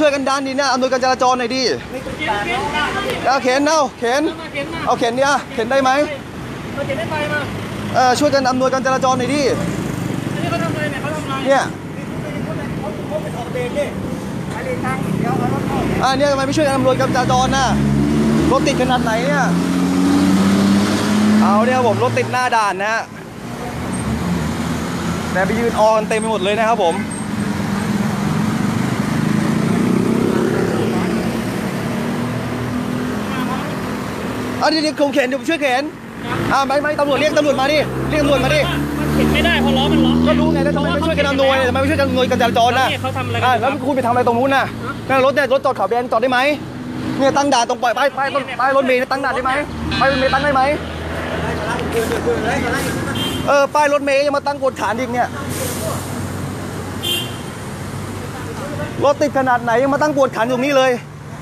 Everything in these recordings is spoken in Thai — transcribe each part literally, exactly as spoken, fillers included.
วยกันดันดินะอำนวยการจราจรหน่อยดิเอาเข็นเอาเข็นเอาเข็นเนี่ยเข็นได้ไหมเออช่วยกันอำนวยการจราจรหน่อยดิเนี่ยเขาทำอะไรเนี่ยอ่าเนี่ยทำไมไม่ช่วยกันอำนวยการจราจรน่ะรถติดขนาดไหนเนี่ยเอาเนี่ยผมรถติดหน้าด่านนะฮะแต่ไปยืนออนเต็มไปหมดเลยนะครับผมอ่ะเดี๋ยวผมเข็นเดี๋ยวผมช่วยเข็นอ่าไม่ไม่ตำรวจเรียกตำรวจมาดิเรียกตำรวจมาดิมันเข็นไม่ได้เพราะล้อมันล็อกก็รู้ไงแล้วทำไมไม่ช่วยกันอำนวยทำไมไม่ช่วยกันอำนวยการจราจรน่ะเขาทำอะไรอ่าแล้วคุณไปทำอะไรตรงนู้นน่ะนั่นรถเนี่ยรถจอดขาวแดงจอดได้ไหมเนี่ยตั้งด่านตรงปล่อยป้ายป้ายป้ายรถเมล์ตั้งด่านได้ไหมป้ายรถเมล์ตั้งได้ไหมเออป้ายรถเมล์ยังมาตั้งกดขานอีกเนี่ยรถติดขนาดไหนยังมาตั้งกดขานตรงนี้เลย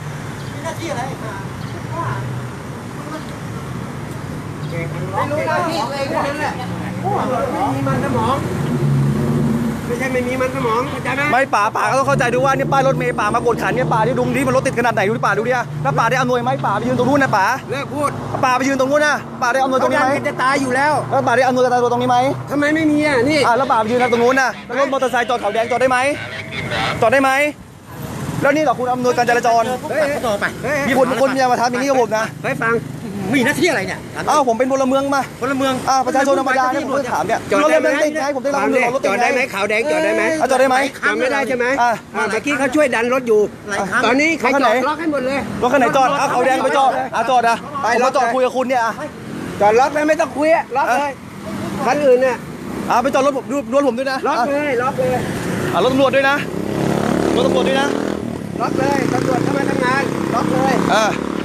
ไม่รู้หน้าที่ตัวเองนั่นแหละไม่มีมันสมองไม่ใช่ไม่มีมันสมองเข้าใจไหมไม่ป่าป่าก็ต้องเข้าใจดูว่านี่ป้ายรถเมล์ป่ามากดขันเนี่ยป่าที่ดุงที่มันรถติดขนาดไหนดูดิป่าดูดิอะแล้วป่าได้อำนวยไหมป่าไปยืนตรงนู้นนะป่าเลิกพูดป่าไปยืนตรงนู้นนะป่าได้อำนวยตรงนี้ไหมจะตายอยู่แล้วแล้วป่าได้อำนวยการจราจรตรงนี้ไหมทำไมไม่มีอ่ะนี่อ่าแล้วป่าไปยืนตรงนู้นนะแล้วรถมอเตอร์ไซค์จอดขาวแดงจอดได้ไหมจอดได้ไหมแล้วนี่เหรอคุณอำนวยการจราจรต่อไปมีคนคนจะมาทำอย่างนี้กับผมนะเฮ้ยฟังมีหน้าที่อะไรเนี่ยอ้าวผมเป็นพลเมืองมาพลเมืองอ่าประชาชนธรรมดาเนี่ยผมก็ถามเนี่ยจอดได้ไหมผมได้รับรถจอดได้ไหมขาวแดงจอดได้ไหมจอดได้ไหมจอดไม่ได้ใช่ไหมอ่าเมื่อกี้เขาช่วยดันรถอยู่ตอนนี้ใครจอดล็อกให้หมดเลยรถคันไหนจอดอ่ะขาวแดงไปจอดอ่ะจอดอ่ะไปเราจอดคุยกับคุณเนี่ยอ่ะจอดล็อกเลยไม่ต้องคุยล็อกเลยคันอื่นเนี่ยอ่าไปจอดรถผมดูรถผมด้วยนะล็อกเลยล็อกเลยอ่ารถตำรวจด้วยนะรถตำรวจด้วยนะล็อกเลยตำรวจเข้ามาทำงานล็อกเลยอ่า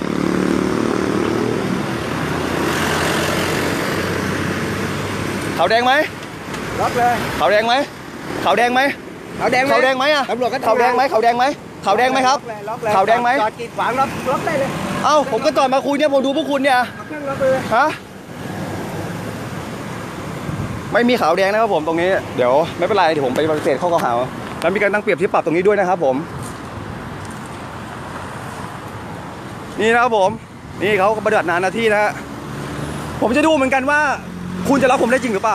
ขาวแดงไหมล็อกเลยขาวแดงไหมขาวแดงไหมขาวแดงขาวแดงไหมอ่ะตำรวจก็ขาวแดงไหมขาวแดงไหมขาวแดงไหมครับขาวแดงไหมจอดกีดขวางล็อกล็อกได้เลยเอ้าผมก็จอดมาคุยเนี่ยผมดูพวกคุณเนี่ยเครื่องล็อกเลยฮะไม่มีขาวแดงนะครับผมตรงนี้เดี๋ยวไม่เป็นไรเดี๋ยวผมไปปฏิเสธข้อกล่าวหาแล้วมีการตั้งเปรียบเทียบปรับตรงนี้ด้วยนะครับผมนี่นะครับผมนี่เขาปฏิบัติหน้าที่นะฮะผมจะดูเหมือนกันว่าคุณจะรับผมได้จริงหรือเปล่า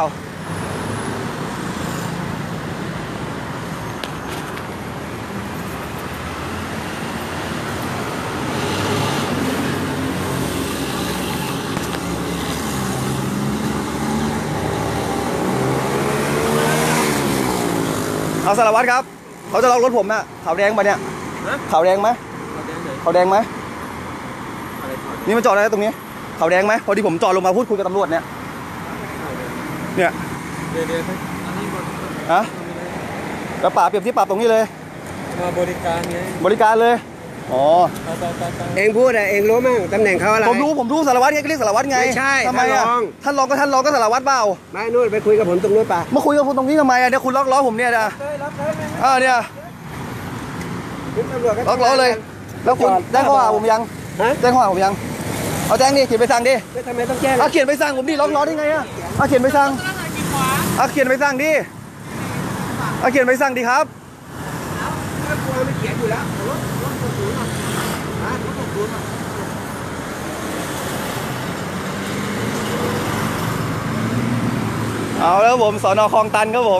เอาสารวัตรครับเขาจะล็อกรถผมนะขาวแดงมาเนี่ยขาวแดงไหมขาวแดงไหมนี่มันจอดอะไรตรงนี้ขาวแดงไหมพอดีผมจอดลงมาพูดคุยกับตำรวจเนี่ยเนี่ยฮะกระป๋าเปรียบที่ปรับตรงนี้เลยมาบริการไงบริการเลยอ๋อเองพูดอะเองรู้มั้งตำแหน่งเขาอะไรผมรู้ผมรู้สารวัตรไงก็เรียกสารวัตรไงไม่ใช่ทำไมอ่ะท่านรองก็ท่านรองก็สารวัตรเปล่าไม่นู่นไปคุยกับผมตรงนู้นป่ะมาคุยกับผมตรงนี้ทำไมอ่ะเดี๋ยวคุณล็อกล้อผมเนี่ยนะเออเนี่ยล็อกล้อเลยแล้วคุณแจ้งข้อหาผมยังแจ้งข้อหาผมยังเอาแจ้งดิเขียนไปสั่งดิทำไมต้องแจ้งเอาเขียนไปสั่งผมดิล็อกล้อได้ไงอ่ะเอาเขียนไปสั่งเอาเขียนไปสั่งดิเอาเขียนไปสั่งดิครับไม่เขียนอยู่แล้วเอาแล้วผมสน.คลองตันครับผม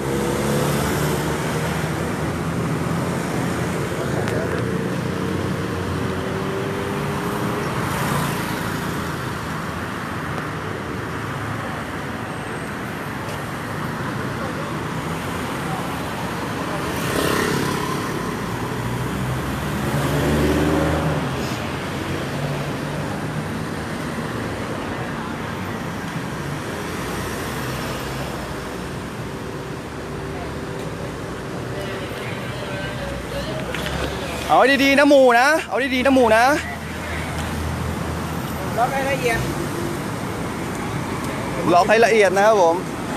เอาดีๆนะหมูนะเอาดีๆนะหมูนะล็อกให้ละเอียดล็อกให้ละเอียดนะครับผม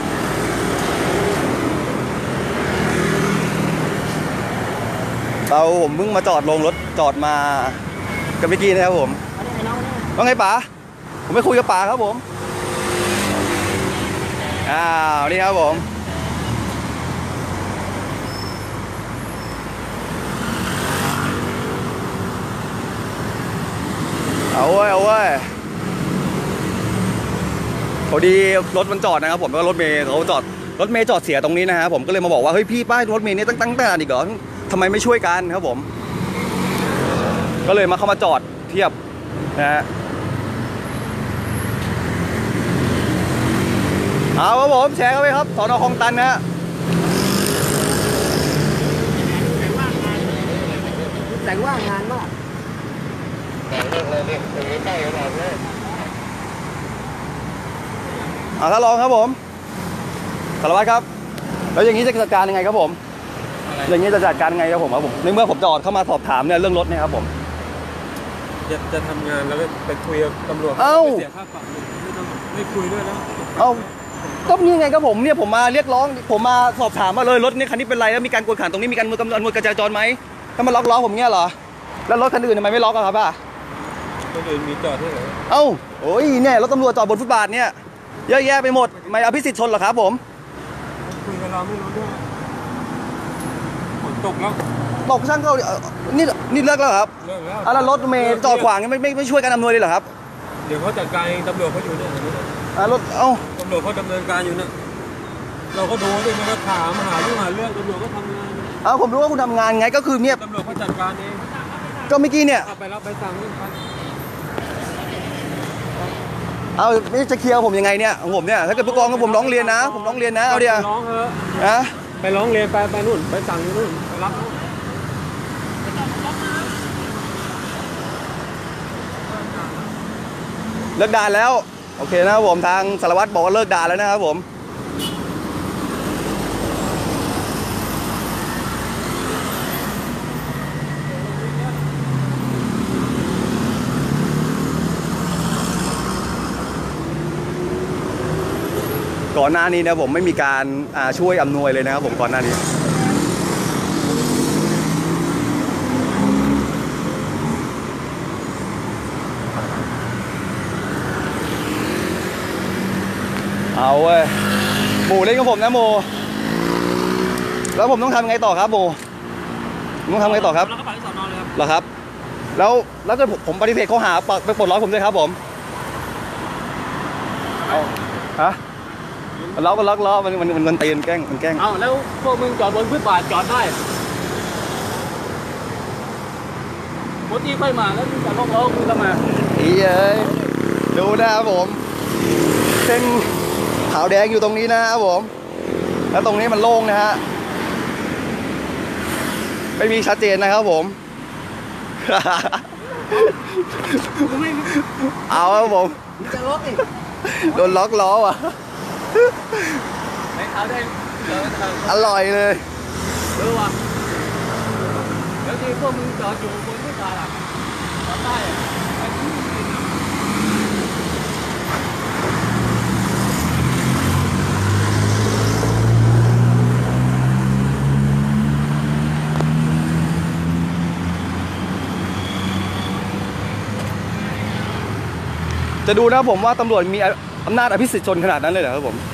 เราผมเพิ่งมาจอดลงรถจอดมากับเมื่อกี้นะครับผมว่าไงป๋าผมไม่คุยกับป๋าครับผมอ้าวนี่ครับผมเอาเว้ยเอาเว้ยพอดีรถมันจอดนะครับผมแล้วรถเมย์เขาจอดรถเมย์จอดเสียตรงนี้นะฮะผมก็เลยมาบอกว่าเฮ้ยพี่ป้ายรถเมย์นี่ตั้งตั้งแต่อีกเหรอทำไมไม่ช่วยกันครับผมก็เลยมาเข้ามาจอดเทียบนะฮะเอาครับผมแชร์กันไปครับสน.คลองตันนะฮะแต่งว่างานมากอ่าถ้าลองครับผมสารวัตรครับแล้วอย่างนี้จะจัดการยังไงครับผมอย่างนี้จะจัดการยังไงครับผมครับผมในเมื่อผมจอดเข้ามาสอบถามเนี่ยเรื่องรถเนี่ยครับผมจะจะทำงานแล้วไปคุยกับตำรวจเอ้าเสียค่าปรับไม่ต้องไม่คุยด้วยแล้วเอ้าก็นี่ไงครับผมเนี่ยผมมาเรียกร้องผมมาสอบถามมาเลยรถนี่คันนี้เป็นไรแล้วมีการกวดขันตรงนี้มีการมือกำลังมือกระจายจรไหมถ้ามาล็อกล้อผมเงี้ยเหรอแล้วรถคันอื่นทำไมไม่ล็อกอะครับอ่ะคนอื่นมีจอดที่ไหนเอ้าโอ้ยเนี่ยรถตำรวจจอดบนฟุตบาทเนี่ยเยอะแยะไปหมดไม่อภิสิทธิ์ชนเหรอครับผมคุยกับเราไม่รู้เรื่องฝนตกแล้วตกช่างเขานี่นี่เลิกแล้วครับเลิกแล้วอ่ะแล้วรถเมย์จอดขวางไม่ไม่ไม่ช่วยกันอำนวยเลยเหรอครับเดี๋ยวเขาจัดการเองตำรวจเขาอยู่เนี่ยอ่ะรถเอ้าตำรวจเขาดำเนินการอยู่เนี่ยเราก็ดูด้วยมันก็ถามหาเรื่องหาเรื่องตำรวจก็ทำงานอ้าวผมรู้ว่าคุณทำงานไงก็คือเนี่ยตำรวจเขาจัดการเองก็เมื่อกี้เนี่ยไปรับไปสั่งนี่ครับเอาจะเคลียร์ผมยังไงเนี่ยของผมเนี่ยถ้าเกิดผู้กองก็ผมร้องเรียนนะผมร้องเรียนนะเอาเดี๋ยวร้องเถอะนะไปร้องเรียนไปไปนู่นไปสั่งนู่นไปรับเลิกด่านแล้วโอเคนะครับผมทางสารวัตรบอกว่าเลิกด่านแล้วนะครับผมก่อนหน้านี้นะผมไม่มีการช่วยอำนวยเลยนะครับผมก่อนหน้านี้เอาเว้ยหมูเล่นกับผมนะโมแล้วผมต้องทำไงต่อครับโมต้องทำไงต่อครับแล้วก็ไปที่สอนอเลยครับเหรอครับแล้วแล้วก็ผมปฏิเสธข้อหาไปปลดล็อกผมด้วยครับผมเอาฮะล็อกก็ล็อกล้อมันมันมันมันตีนแกล้งมันแกล้งเอาแล้วพวกมึงจอดบนฟุตบาทจอดได้รถที่ค่อยมาแล้วมึงจะล็อกล้อมึงทำไมอีเอ้ยดูนะครับผมเส้นขาวแดงอยู่ตรงนี้นะครับผมแล้วตรงนี้มันโล่งนะฮะไม่มีชัดเจนนะครับผมเอาครับผมจะล็อกอีกโดนล็อกล้อว่ะไม่ขาวแดงอร่อยเลยเออว่ะแล้วที่พวกมึงจอดอยู่บนฟุตบาทอ่ะจอดได้จะดูนะผมว่าตำรวจมีอำนาจอภิสิทธิ์ชนขนาดนั้นเลยเหรอครับผม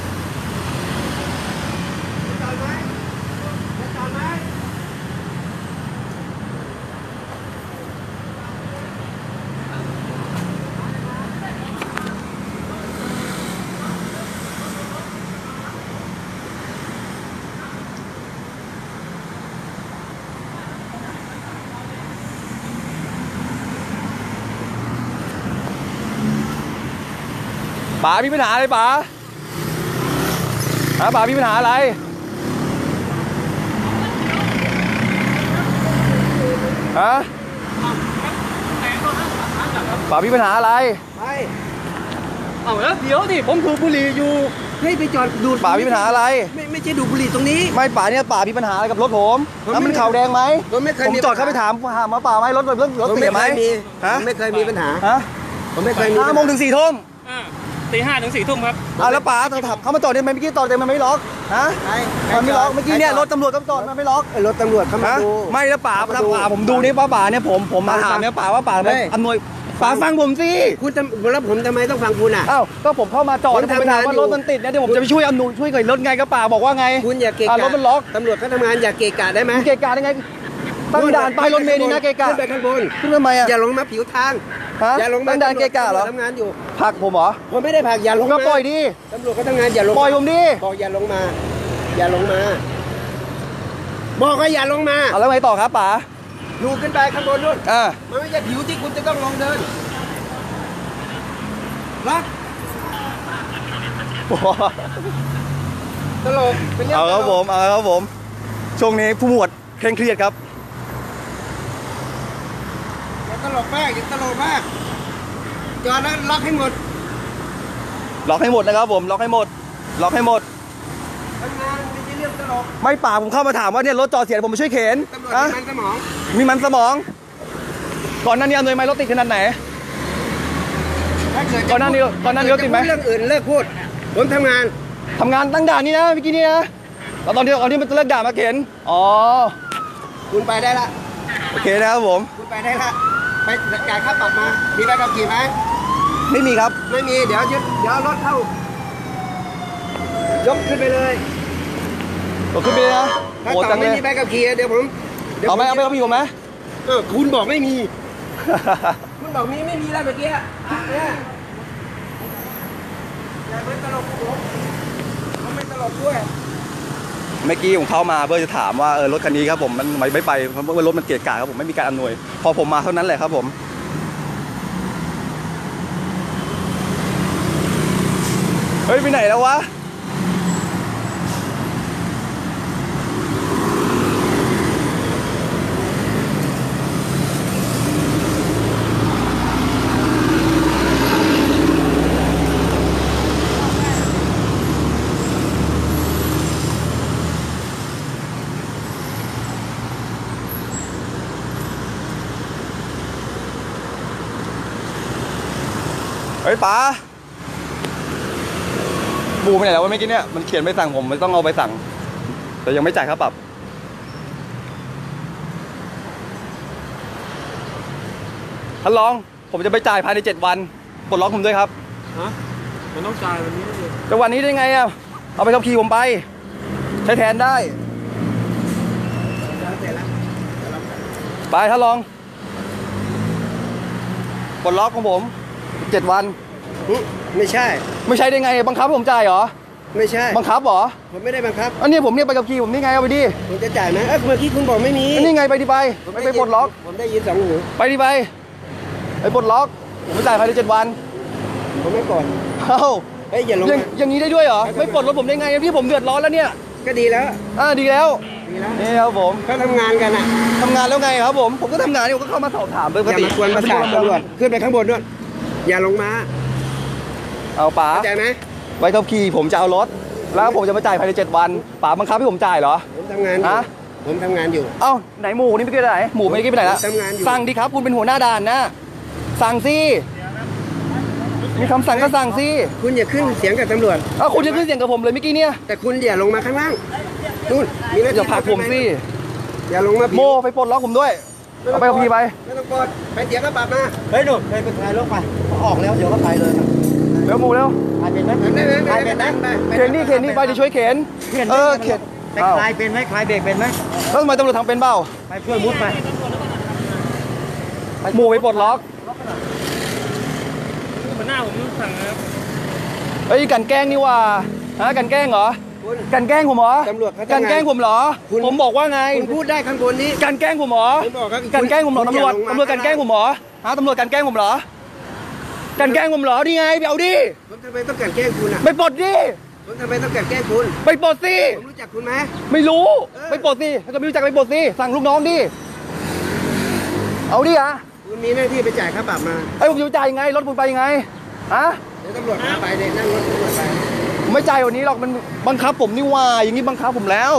ป๋ามีปัญหาอะไรป๋าฮะป๋ามีปัญหาอะไรฮะป๋ามีปัญหาอะไรไม่เอาแล้วเดี๋ยวดิผมถูกบุหรี่อยู่ให้ไปจอดดูดป๋ามีปัญหาอะไรไม่ไม่ใช่ดูบุหรี่ตรงนี้ไม่ป๋าเนี่ยป๋ามีปัญหาอะไรกับรถผมแล้วมันขาวแดงไหมผมจอดเข้าไปถามถามมาป๋าไหมรถรถรถเสียไหมฮะไม่เคยมีปัญหาฮะผมไม่เคยมีห้าโมงถึงสี่ทุ่มตีห้าถึงสี่ทุ่มครับอ่าแล้วป๋าเขามาจอดเนี่ยเมื่อกี้จอดเต็มมันไม่ล็อกฮะมันไม่ล็อกเมื่อกี้เนี่ยรถตำรวจก็จอดมันไม่ล็อกรถตำรวจเขามาดูไม่แล้วป๋าถ้าป๋าผมดูนี่ป้าป๋าเนี่ยผมผมมาถามเนี่ยป๋าว่าป๋าอำนวยป๋าฟังผมสิคุณจะแล้วผมทำไมต้องฟังคุณอ่ะอ้าวก็ผมเข้ามาจอดผมไปถามว่ารถมันติดเนี่ยเดี๋ยวผมจะไปช่วยอำนวยช่วยเกิดรถไงก็ป๋าบอกว่าไงคุณอย่าเกะกะรถมันล็อกตำรวจเขาทำงานอย่าเกะกะได้ไหมเกะกะได้ไงตั้งด่านไปรถเมล์นี่นะเกะกะขึ้นไปข้างบนขึ้นทำไมอ่ะอย่าลงมาผิวทางฮะอย่าลงมาตั้งด่านเกะกะเหรอทำงานอยู่ผลักผมเหรอผมไม่ได้ผลักอย่าลงก็มาปล่อยดิตำรวจเขาทำงานอย่าลงปล่อยผมดิบอกอย่าลงมา อย่าลงมา บอกว่าอย่าลงมาเอาแล้วไงต่อครับป๋าอยู่ขึ้นไปข้างบนนู่นอ่ามันไม่ใช่ผิวที่คุณจะต้องลงเดินล็อกตลกเป็นเรื่องเอาครับผมเอาครับผมช่วงนี้ผู้หมวดเคร่งเครียดครับอย่าตลกมากอย่าตลกมากจอดแล้วล็อกให้หมดล็อกให้หมดนะครับผมล็อกให้หมดล็อกให้หมดทำงานไม่ใช่เรื่องตลกไม่ป่าผมเข้ามาถามว่าเนี่ยรถจอดเสียผมมาช่วยเข็นตำรวจอะมีมันสมองมีมันสมอง ก่อนหน้านี้อำนวยไหมรถติดขนาดไหนถ้าเกิดจะก่อนหน้านี้ก่อนหน้านี้รถติดไหมเรื่องอื่นเลิกพูดผมทำงานทำงานตั้งด่านนี่นะเมื่อกี้นี่นะแล้วตอนที่ตอนที่มันเลิกด่านมาเข็นอ๋อคุณไปได้ละโอเคนะครับผมคุณไปได้ละไปจ่ายค่าปรับมามีใบขับขี่ไหมไม่มีครับไม่มีเดี๋ยวยึดเดี๋ยวเอารถเข้า ยกขึ้นไปเลยตกขึ้นไปเลยนะถ้าโอ้ต่อจังเลไม่ยมีใบขับขี่เดี๋ยวผมดี๋ยวเอาไหมเอาไหมผเอาพี่ผมไหมเออคุณบอกไม่มี คุณบอกมีไม่มีแล้วเมื่อกี้อ่ะเนี่ยอย่าไปตลกผมผมไม่ตลกด้วยเมื่อกี้ผมเข้ามาเพื่อจะถามว่าเออรถคันนี้ครับผมมันไม่ไม่ไปเพราะว่ารถมันเกะกะครับผมไม่มีการอำนวย พอผมมาเท่านั้นแหละครับผมเฮ้ยไปไหนแล้ววะเฮ้ยป๋าบูไปไหนแล้ววะเมื่อกี้เนี่ยมันเขียนใบสั่งผมมันต้องเอาใบสั่งแต่ยังไม่จ่ายค่าปรับท่านรองผมจะไปจ่ายภายในเจ็ดวันปลดล็อกผมด้วยครับฮะมันต้องจ่ายวันนี้เลยจะวันนี้ได้ไงอ่ะเอาไปขับขี่ผมไปใช้แทนได้ไปท่านรองปลดล็อกของผมเจ็ดวันหึไม่ใช่ไม่ใช่ได้ไงบังคับให้ผมจ่ายเหรอไม่ใช่บังคับเหรอผมไม่ได้บังคับอันนี้ผมเนี่ยไปกับขี่ผมนี่ไงเอาไปดิผมจะจ่ายไหมเอ้ยเมื่อกี้คุณบอกไม่มีอันนี้ไงไปดิไปไปไปปลดล็อกผมได้ยินสองหูไปดิไปไปปลดล็อกผมไม่จ่ายภายในเจ็ดวันผมไม่ก่อนเอ้าเฮ้ยอย่าลงอย่างมาอย่างนี้ได้ด้วยเหรอไม่ปลดรถผมได้ไงพี่ผมเดือดร้อนแล้วเนี่ยก็ดีแล้วอ่าดีแล้วดีแล้วนี่ครับผมเขาทำงานกันอ่ะทำงานแล้วไงครับผมผมก็ทำงานนี่ผมก็เข้ามาสอบถามปอก ย่าติมากวนประสาทตำรวจขึ้นไปข้างบนด้วยอย่าลงมาเอาป๋าเข้าใจไหมไปขับขี่ผมจะเอารถแล้วผมจะมาจ่ายภายในเจ็ดวันป๋าบังคับให้ผมจ่ายเหรอผมทำงานอยู่ฮะผมทำงานอยู่เอ้าไหนหมูนี่ไม่อกี้ไปไหนหมูไม่อกี้ไปไหนละทำงานอยู่สั่งดิครับคุณเป็นหัวหน้าด่านนะสั่งสิมีคำสั่งก็สั่งสิคุณอย่าขึ้นเสียงกับตำรวจเอ้าคุณจะขึ้นเสียงกับผมเลยเมื่อกี้เนี่ยแต่คุณอย่าลงมาข้างล่างนู่นมีหน้าที่อย่าผลักผมสิอย่าลงมาโมไปปลดล็อกผมด้วยเอาไปขับขี่ไปไม่ต้องกดไปเสียค่าปรับมาเฮ้ยหนูเคยไปถ่ายรถไปออกแล้วเดี๋ยวก็ไปเลยเร็วหมูเร็วถ่ายเป็นไหมได้ไหมถ่ายเป็นไหมเข็นนี่เข็นนี่ไปเดี๋ยวช่วยเข็นเข็นเออเข็นแต่อ้าวคลายเป็นไหมคลายเบรกเป็นไหมแล้วทำไมตำรวจทำเป็นเปล่าไปช่วยมุดไปหมูไปปลดล็อกหัวหน้าผมสั่งนะครับเฮ้ยกันแกล้งนี่ว่าฮะกันแกล้งเหรอคุณกันแกล้งผมเหรอตำรวจเขากันแกล้งผมเหรอคุณผมบอกว่าไงคุณพูดได้ข้างบนนี้กันแกล้งผมเหรอผมบอกครับกันแกล้งผมเหรอคุณตำรวจอย่าลงมาตำรวจกันแกล้งผมเหรอฮะตำรวจกันแกล้งผมเหรอกันแกล้งผมเหรอนี่ไงไปเอาดิผมทำไมต้องกลั่นแกล้งคุณอ่ะไปปลดดิผมทำไมต้องกลั่นแกล้งคุณไปปลดสิผมรู้จักคุณไหมไม่รู้เออไปปลดสิถ้าเกิดไม่รู้จักไปปลดสิสั่งลูกน้องดิเอาดิอะคุณมีหน้าที่ไปจ่ายค่าปรับมาไอ้ผมจะจ่ายยังไงรถผมไปยังไงฮะเดี๋ยวตำรวจพาไปเด็นั่งรถตำรวจไปผมไม่จ่ายวันนี้หรอกมันบังคับผมนี่ว่าอย่างนี้บังคับผมแล้ว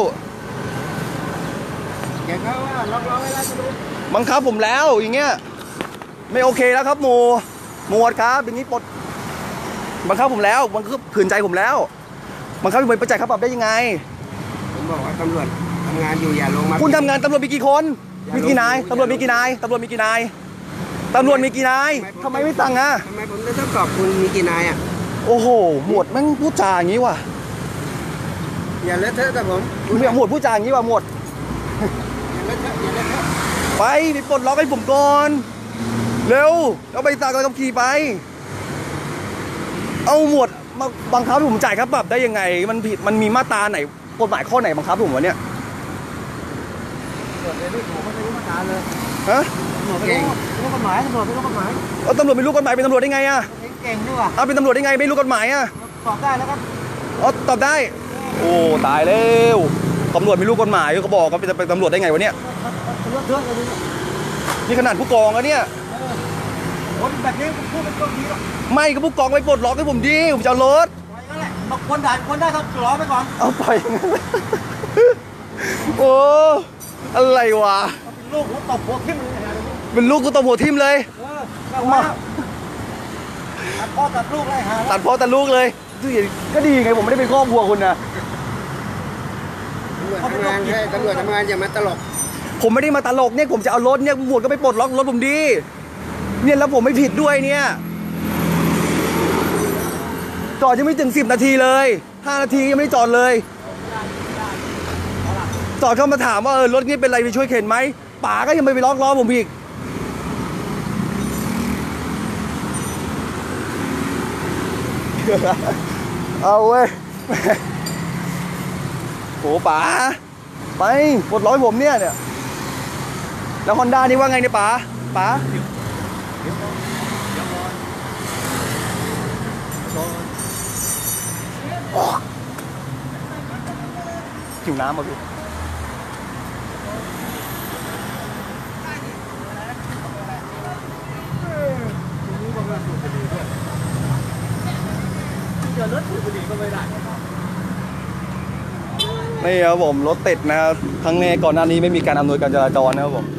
แกเขาว่าล็อกล้อไว้แล้วคุณดูบังคับผมแล้วอย่างเงี้ยไม่โอเคแล้วครับหมูหมวดครับอย่างนี้ปลดบังคับผมแล้วบังคับขืนใจผมแล้วบังคับให้ผมไปจ่ายค่าปรับได้ยังไงผมบอกว่าตำรวจทำงานอยู่อย่าลงมาคุณทำงานตำรวจมีกี่คนมีกี่นายตำรวจมีกี่นายตำรวจมีกี่นายตำรวจมีกี่นายทำไมไม่สั่งอ่ะทำไมผมจะต้องตอบคุณมีกี่นายอ่ะโอ้โหหมวดแม่งพูดจาอย่างนี้ว่ะอย่าเลอะเทอะกับผมคุณหมวดพูดจาอย่างนี้ว่ะหมวดอย่าเลอะเทอะอย่าเลอะเทอะไปไปปลดล็อกให้ผมก่อนเร็วเอาใบสั่งใบขับขี่ไปเอาหมวดมาบังคับให้ผมจ่ายค่าปรับได้ยังไงมันผิดมันมีมาตราไหนกฎหมายข้อไหนบังคับผมวะเนี่ยตำรวจเลยนี่ผมไม่รู้มาตราเลยฮะตำรวจไม่รู้รู้กฎหมายตำรวจไม่รู้กฎหมายเอาตำรวจไม่รู้กฎหมายเป็นตำรวจได้ไงอะเก่งด้วยว่ะเอาเป็นตำรวจได้ไงไม่รู้กฎหมายอะตอบได้แล้วก็อ๋อตอบได้โอ้ตายแล้วตำรวจไม่รู้กฎหมายเขาบอกว่าเป็นเป็นตำรวจได้ไงวะเนี่ยตำรวจเยอะเลยนี่ขนาดผู้กองอะเนี่ยคนแบบนี้พูดเป็นตัวดีหรอกไม่ก็ผู้กองไปปลดล็อกให้ผมดิผมจะเอารถไปงั้นแหละบางคนด่าคนได้ต้องรอไปก่อนเอาไปโอ้อะไรวะเป็นลูกหัวตบหัวทิ่มเลยนะเป็นลูกกูตบหัวทิ่มเลยเออก็ว่าตัดพ่อตัดลูกไรหาตัดพ่อตัดลูกเลยก็ดีไงผมไม่ได้เป็นครอบครัวคุณนะตำรวจทำงานใช่ตำรวจทำงานอย่ามาตลกผมไม่ได้มาตลกเนี่ยผมจะเอารถเนี่ยตำรวจก็ไปปลดล็อกรถผมดีเนี่ยแล้วผมไม่ผิดด้วยเนี่ยจอดยังไม่ถึงสิบนาทีเลยห้านาทียังไม่ได้จอดเลยจอดเข้ามาถามว่าเออรถนี้เป็นไรไปช่วยเข็นไหมป๋าก็ยังไม่ไปล็อกล้อผมอีกเอาเว้ยโหป๋าไปปลดล็อกให้ผมเนี่ยเนี่ยแล้วฮอนด้านี่ว่าไงเนี่ยป๋าป๋าหิวน้ำมาพี่นี่ครับผมรถติดนะครับครั้งนี้ก่อนหน้านี้ไม่มีการอำนวยการจราจรนะครับผม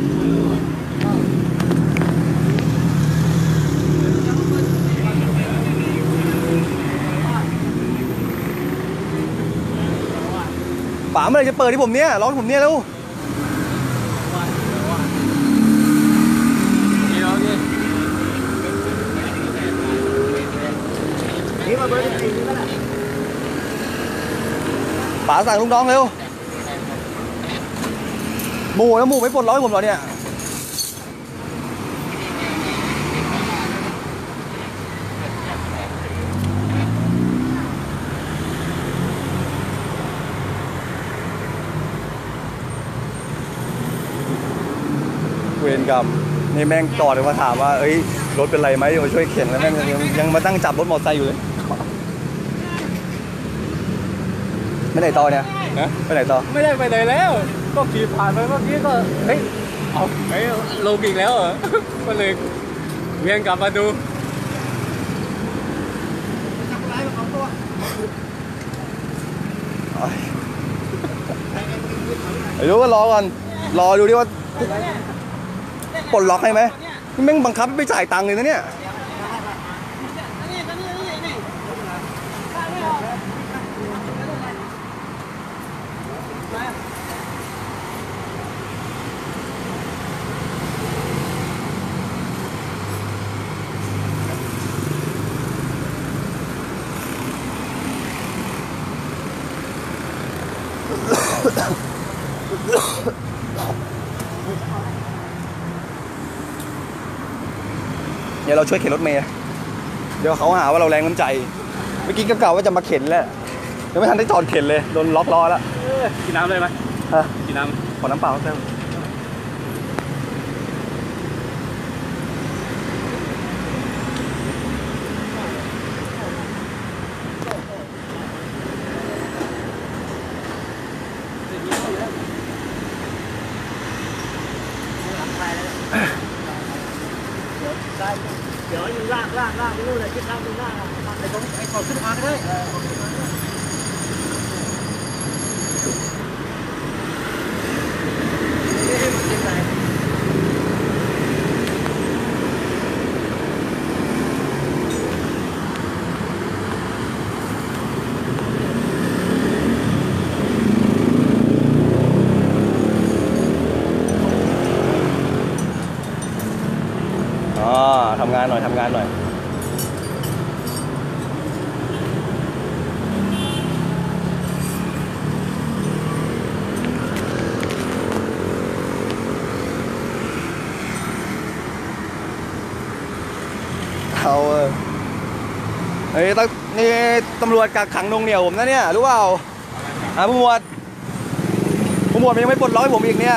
ป๋าเมื่อไหร่จะเปิดที่ผมเนี่ยร้องผมเนี่ยแล้วนี่มาเบอร์สี่นี่ก็ได้ป๋าสั่งลูกน้องเร็วหมูแล้วหมูไม่ปลดล็อกให้ผมเหรอเนี่ยเวรกรรมนี่แม่งจอดมาถามว่าเอ้ยรถเป็นไรไหมมาช่วยเข็นแล้วแม่งยังยังมาตั้งจับรถมอเตอร์ไซค์อยู่เลยไม่ไหนต่อเนี่ยไปไหนต่อไม่ได้ไปไหนแล้ว ก็ขี่ผ่านไปเมื่อกี้ก็เฮ้ยเอาเฮ้ยลงอีกแล้วเหรอ ก็เลยเวียนกลับมาดูทำร้ายของตัวไม่รู้ว่ารอก่อนรอดูดิว่าปลดล็อกให้ไหมแม่งบังคับไม่จ่ายตังค์เลยนะเนี่ยเดี๋ยวเราช่วยเข็นรถเมย์เดี๋ยวเขาหาว่าเราแรงน้ำใจเมื่อกี้ก็กล่าวว่าจะมาเข็นแล้วยังไม่ทันได้จอดเข็นเลยโดนล็อกล้อแล้วกินน้ำเลยไหมฮะกินน้ขอน้ำเปล่าแป๊บเดี๋ยวอยู่ล่างล่างล่างไม่รู้เลยคิดล่างตรงล่างไอ้ผมไอ้ขอขึ้นมาก็ได้อ๋อทำงานหน่อยทำงานหน่อยเอาเออเฮ้ยต้องนี่ตำรวจกักขังนงเหนียวผมนะเนี่ยรู้เปล่าอ่าผู้หมวดผู้หมวดมันยังไม่ปลดล็อกให้ผมอีกเนี่ย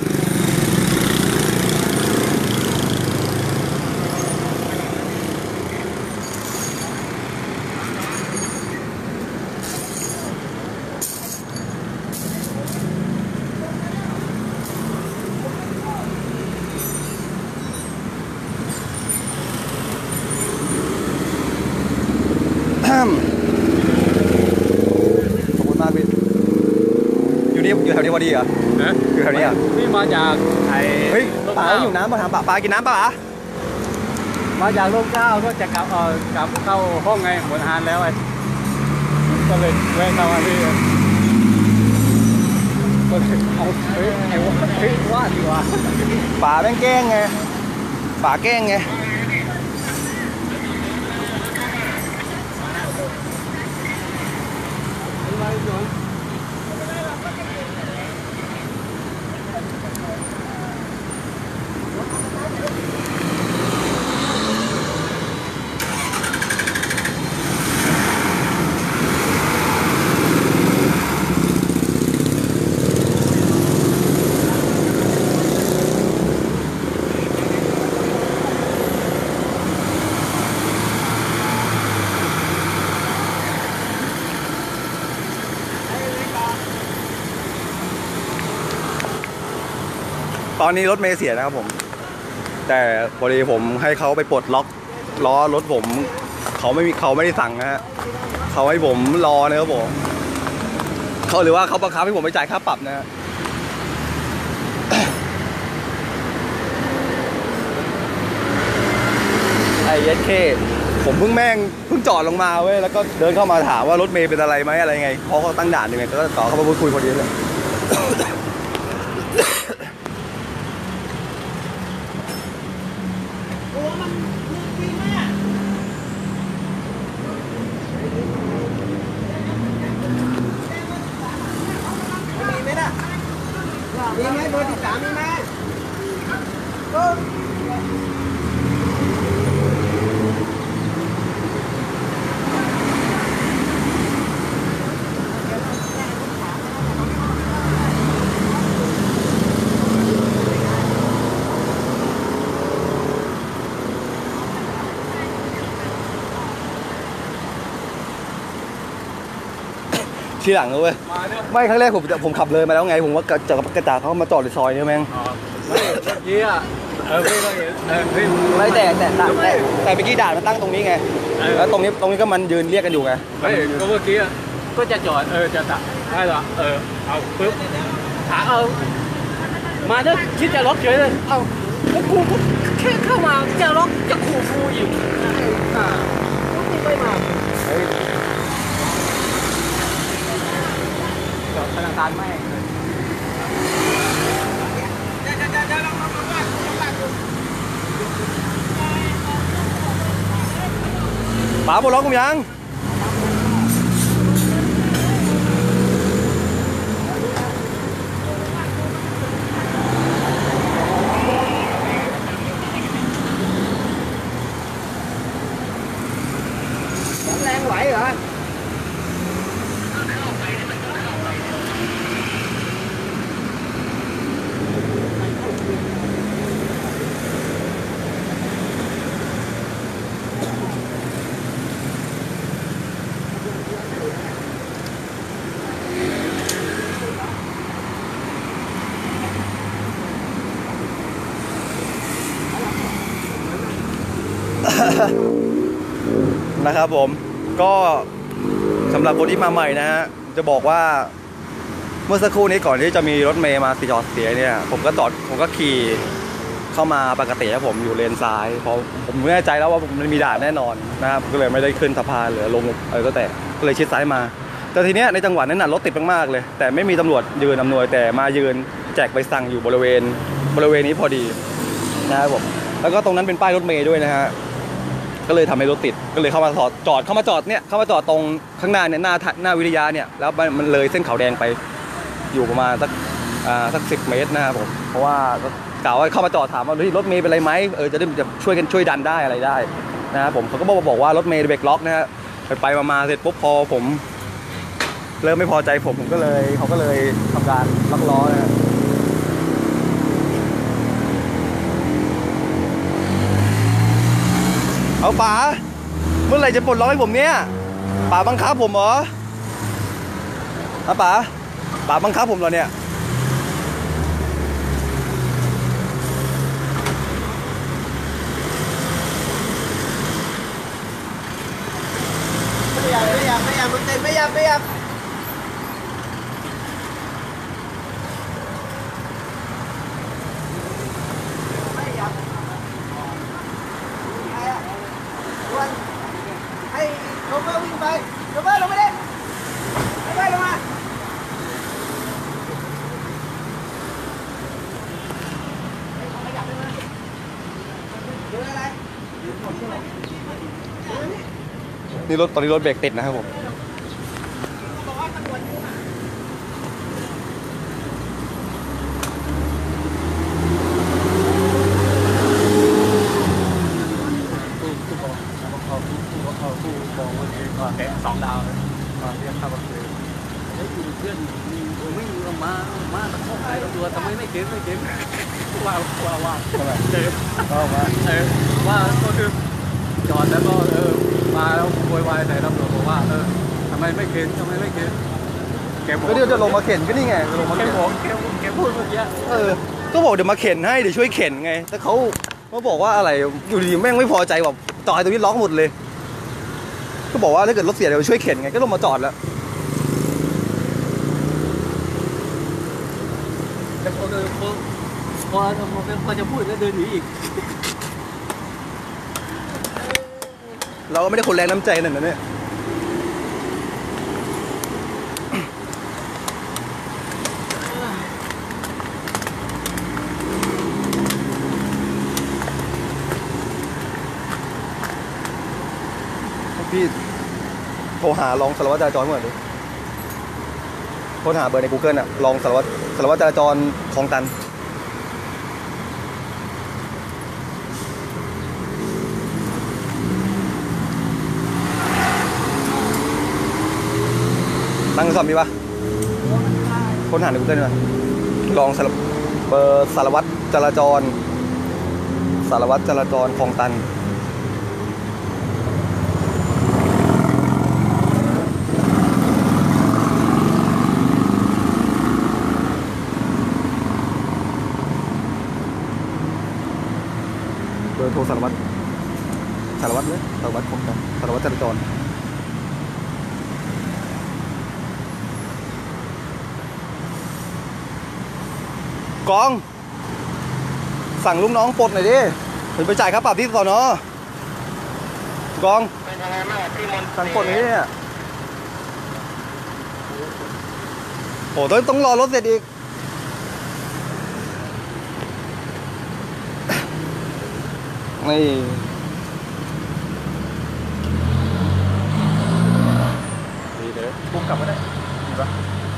ขอบคุณมากพี่อยู่นี่อยู่แถวนี้พอดีเหรอนะอยู่แถวนี้เหรอนี่มาจากไอ้เฮ้ยร่มป๋าเกล้าอยู่น้ำมาถามป๋าป๋ากินน้ำป๋ามาจากร่มเกล้าก็จะกลับเออกลับเข้าห้องไงหมดอาหารแล้วไอ้ก็เลยแวะเข้ามาพี่ก็เลยเอาเฮ้ยไอ้ว่าเฮ้ยว่าดีวะป๋าแม่งแกล้งไงป๋าแกล้งไงตอนนี้รถเมล์เสียนะครับผมแต่พอดีผมให้เขาไปปลดล็อกล้อรถผมเขาไม่มีเขาไม่ได้สั่งนะฮะเขาให้ผมรอนะครับผมเขาหรือว่าเขาบังคับให้ผมไปจ่ายค่าปรับนะฮะ ไอ้เอสเคผมเพิ่งแม่งเพิ่งจอดลงมาเว้ยแล้วก็เดินเข้ามาถามว่ารถเมล์เป็นอะไรไหมอะไรไงเพราะเขาตั้งด่านยังไงก็ต่อเข้ามาพูดคุยพอดีเลยมีไหมล่ะมีไหมเบอร์ที่สามมีไหมเออทีหลังนะเว้ยมาเนี่ยไม่ครั้งแรกผมผมขับเลยมาแล้วไงผมว่ากระจะกระจาเขามาจอดในซอยนี่แม่งอ๋อไม่เมื่อกี้อ่ะเออพี่ก็เห็นเออพี่ไม่แต่แต่แต่แต่แต่เมื่อกี้ด่านมันตั้งตรงนี้ไงแล้วตรงนี้ตรงนี้ก็มันยืนเรียกกันอยู่ไงไม่ก็เมื่อกี้อ่ะก็จะจอดเออจะตัดได้เหรอเออเอาปึ๊บถามเอามาเนี่ยคิดจะล็อกเฉยเลยเอาแล้วกูก็แค่เข้ามาจะล็อกจะขู่กูอีกอ่าแล้วกูไม่มาจอดธนาคารไม่ป๋าปลดล็อกผมยังแรงไหวเหรอนะครับผมก็สำหรับคนที่มาใหม่นะฮะจะบอกว่าเมื่อสักครู่นี้ก่อนที่จะมีรถเมย์มาสีจอดเสียเนี่ยผมก็จอดผมก็ขี่เข้ามาปกติครับผมอยู่เลนซ้ายเพราะผมไม่แน่ใจแล้วว่ามันมีด่านแน่นอนนะครับก็เลยไม่ได้ขึ้นสะพานหรือลงอะไรก็แต่ก็เลยชิดซ้ายมาแต่ทีเนี้ยในจังหวะนั้นน่ะรถติดมากๆเลยแต่ไม่มีตำรวจยืนอำนวยแต่มายืนแจกใบสั่งอยู่บริเวณบริเวณนี้พอดีนะครับผมแล้วก็ตรงนั้นเป็นป้ายรถเมย์ด้วยนะฮะก็เลยทำให้รถติดก็เลยเข้ามาจอดจอดเข้ามาจอดเนี่ยเข้ามาจอดตรงข้างหน้าเนี่ยหน้าหน้าวิทยาเนี่ยแล้วมันเลยเส้นขาวแดงไปอยู่ประมาณสักอ่าสักสิบเมตรนะครับผมเพราะว่ากล่าวว่าเข้ามาจอดถามว่ารถเมย์เป็นไรไหมเออจะได้จะช่วยกันช่วยดันได้อะไรได้นะครับผมเขาก็บอกบอกว่ารถเมล์เบรกล็อกนะฮะไปไปมาๆเสร็จปุ๊บพอผมเริ่มไม่พอใจผมผมก็เลยเขาก็เลยทำการล็อกล้อนะฮะเอาป๋าเมื่อไหร่จะปลดล็อกให้ผมเนี่ยป๋าบังคับผมเหรอเอาป๋าป๋าบังคับผมเหรอเนี่ยไม่อยากไม่อยากไม่อยากมันเต็มไม่อยากไม่อยากไม่อยากให้โชเฟอร์วิ่งไปโชเฟอร์ลงมาดิโชเฟอร์ลงมาเจออะไรนี่รถตอนนี้รถเบรกติดนะครับผมสองดาวเลยมาเรียกค่าบัตรเลยแล้วอยู่เพื่อนมีไม่มีมา มาตะโกนใครตำรวจทำไมไม่เก็บไม่เก็บว่าว่าว่าเจอว่าเออว่าก็คือจอดแล้วก็เออมาแล้วโวยวายใส่ตำรวจบอกว่าเออทำไมไม่เก็บทำไมไม่เก็บแกบอกก็เดี๋ยวจะลงมาเข็นก็นี่ไงจะลงมาแกเข็นบอกแกแกพูดเมื่อกี้เออก็บอกเดี๋ยวมาเข็นให้เดี๋ยวช่วยเข็นไงแต่เขาเขาบอกว่าอะไรอยู่ดีๆแม่งไม่พอใจแบบจอดตรงนี้ล็อกหมดเลยก็บอกว่าถ้าเกิดรถเสียเดี๋ยวช่วยเข็นไงก็ลงมาจอดแล้วแต่พอเดินพอพอพอจะพูดแล้วเดินหนีอีกเราก็ไม่ได้คนแรงน้ำใจนั่นนะเนี่ยพี่โทรหารองสารวัตรจราจรเมื่อไหร่ดิโทรหาเบอร์ใน Google อ่ะรองสารวัตรสารวัตรจราจรคลองตันตั้งสอบมีปะค้นหาใน Google ดีกว่าลองสารเบอร์สารวัตรจราจรสารวัตรจราจรคลองตันเบอร์โทรสารวัตรสารวัตรเลยสารวัตรคลองตันสารวัตรจราจรกองสั่งลูกน้องปลดหน่อยดิถึงไปจ่ายค่าปรับที่สนกองสั่งปลดหน่อยดิเนี่ยโหต้องต้องรอรถเสร็จอีกนี่ดีเลยปุ๊บกลับมาได้ดีปะ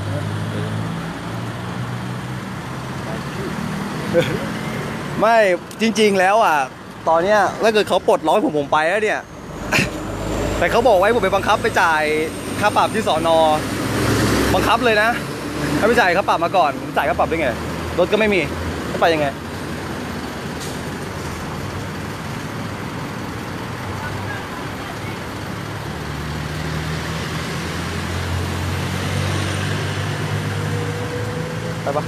ไม่จริงๆแล้วอ่ะตอนเนี้ยถ้าเกิดเขาปลดล็อกผมผมไปแล้วเนี่ย แต่เขาบอกไว้ผมไปบังคับไปจ่ายค่าปรับที่สอนอบังคับเลยนะให้ไปจ่ายค่าปรับมาก่อนจ่ายค่าปรับได้ไงรถก็ไม่มีจะไปยังไงไปปะ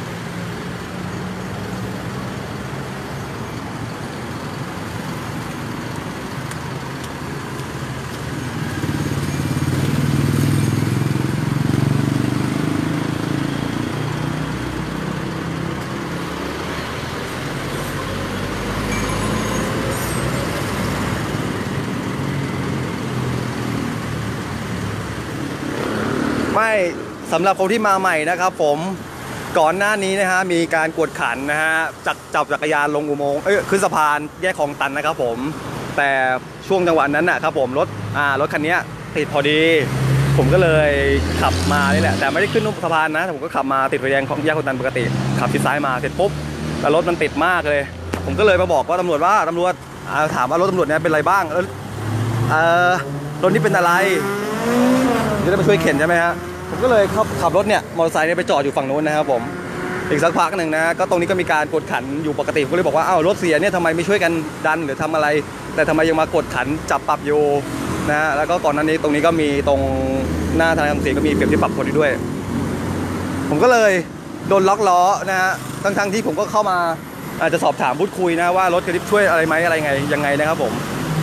ไม่สำหรับคนที่มาใหม่นะครับผมก่อนหน้านี้นะฮะมีการกวดขันนะฮะจับจับจักรยานลงอุโมงค์เอ้ยขึ้นสะพานแยกคลองตันนะครับผมแต่ช่วงจังหวะนั้นนะครับผมรถอ่ารถคันนี้ติดพอดีผมก็เลยขับมานี่แหละแต่ไม่ได้ขึ้นสะพานนะผมก็ขับมาติดไฟแดงของแยกคลองตันปกติขับชิดซ้ายมาเสร็จปุ๊บแล้วรถมันติดมากเลยผมก็เลยมาบอกว่าตำรวจว่าตำรวจอ่าถามว่ารถตำรวจเนี่ยเป็นอะไรบ้างแล้วเอ่อรถนี้เป็นอะไรจะได้มาช่วยเข็นใช่ไหมฮะผมก็เลยขับขับรถเนี่ยมอเตอร์ไซค์เนี่ยไปจอดอยู่ฝั่งโน้นนะครับผมอีกสักพักหนึ่งนะก็ตรงนี้ก็มีการกดขันอยู่ปกติผมก็เลยบอกว่าอ้าวรถเสียเนี่ยทำไมไม่ช่วยกันดันหรือทำอะไร แต่ทำไมยังมากดขันจับปรับอยู่นะฮะแล้วก็ก่อนหน้านี้ตรงนี้ก็มีตรงหน้าธนาคารออมสินก็มีเปรียบเทียบปรับคนด้วยผมก็เลยโดนล็อกล้อนะฮะทั้งทั้งที่ผมก็เข้ามาอาจจะสอบถามพูดคุยนะว่ารถคันนี้ช่วยอะไรไหมอะไรไงยังไงนะครับผม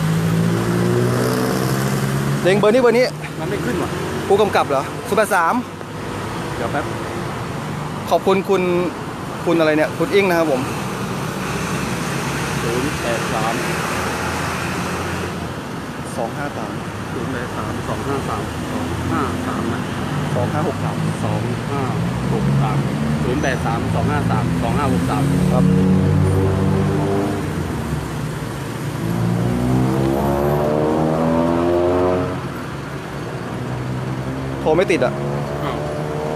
เด้งเบอร์นี้เบอร์นี้มันไม่ขึ้นว่ะผู้กำกับเหรอศูนย์แปดสามเดี๋ยวแป๊บขอบคุณคุณคุณอะไรเนี่ยคุณอิงนะครับผมศูนย์แปดสามสองห้าสามศูนย์แปดสามสองห้าสามสองห้าสามนะสองห้าหกสามสองห้าหกสามศูนย์แปดสามสองห้าสามสองห้าหกสามครับโทรไม่ติดอ่ะอ้าว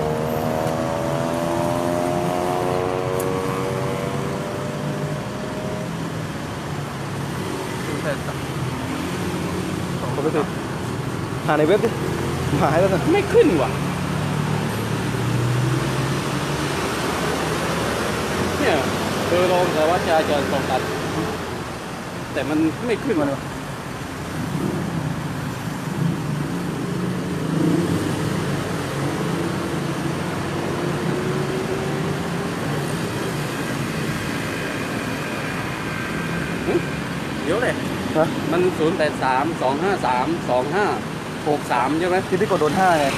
ศูนย์แปดสามโทรไม่ติดหาในเว็บดิหาให้แล้วนะไม่ขึ้นว่ะเนี่ยเบอร์รองแต่ว่าจราจรสองตัดแต่มันไม่ขึ้นมาว่ะดูเดี๋ยวเลยฮะมันศูนย์แปดสามสองห้าสามสองห้าหกสามใช่ไหมที่พี่กดโดนห้าไง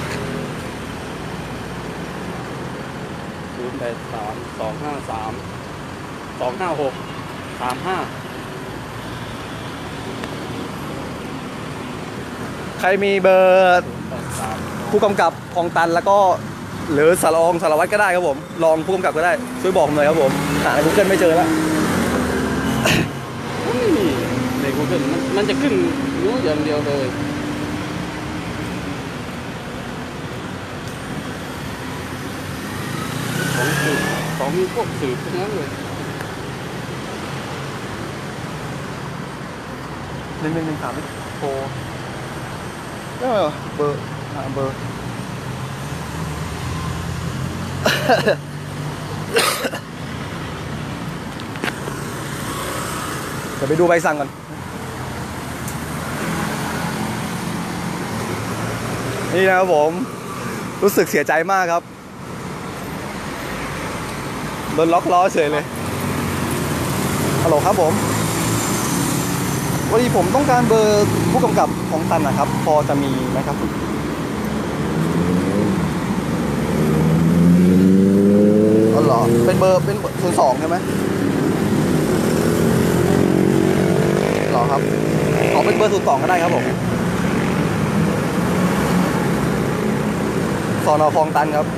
ศูนย์แปดสามสองห้าสามสองห้าหกสามห้าใครมีเบอร์แปดสามผู้กำกับคลองตันแล้วก็หรือสารองสารวัตรก็ได้ครับผมรองผู้กำกับก็ได้ช่วยบอกผมหน่อยครับผมหาใน Google ไม่เจอแล้วไม่มีในกูเกิลมันมันจะขึ้นนู้อย่างเดียวเลยของสืบของมีพวกสืบทั้งนั้นเลยหนึ่งหนึ่งหนึ่งสามโทรเออเบอร์หาเบอร์ เดี๋ยวไปดูใบสั่งก่อนนี่นะครับผมรู้สึกเสียใจมากครับโดนล็อกล้อเฉยเลยฮัลโหลครับผมวันนี้ผมต้องการเบอร์ผู้กำกับของตันนะครับพอจะมีไหมครับอ๋อเหรอเป็นเบอร์เป็นศูนย์สองใช่ไหมหรอครับขอเป็นเบอร์ศูนย์สองก็ได้ครับผมสอนอคลองตันครับ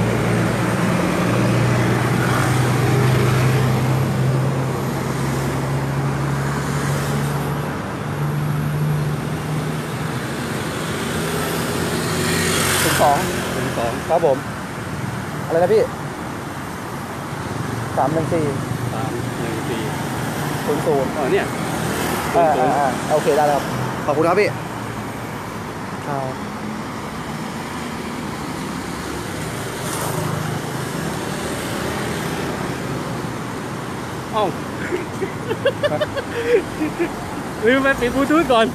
ศูนย์สองศูนย์สองครับผมอะไรนะพี่สามหนึ่งสี่สามหนึ่งสี่ศูนย์ศูนย์อ๋อเนี่ยอ่าอ่าอ่าโอเคได้แล้วครับขอบคุณครับพี่ครับเอ้าลืมไปปิดบลูทูธก่อน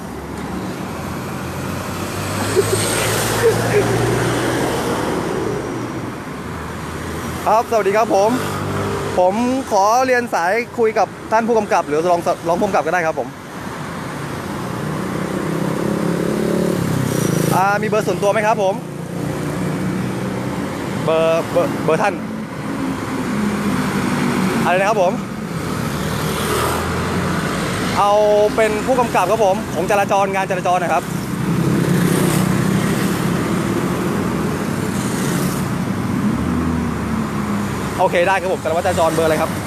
ครับสวัสดีครับผมผมขอเรียนสายคุยกับท่านผู้กำกับหรือรองรองผู้กำกับก็ได้ครับผมอ่ามีเบอร์ส่วนตัวไหมครับผมเบอร์เบอร์เบอร์ท่านอะไรนะครับผมเอาเป็นผู้กำกับครับผมของจราจรงานจราจรนะครับโอเคได้ครับผมสารวัตรจราจรเบอร์อะไรครับ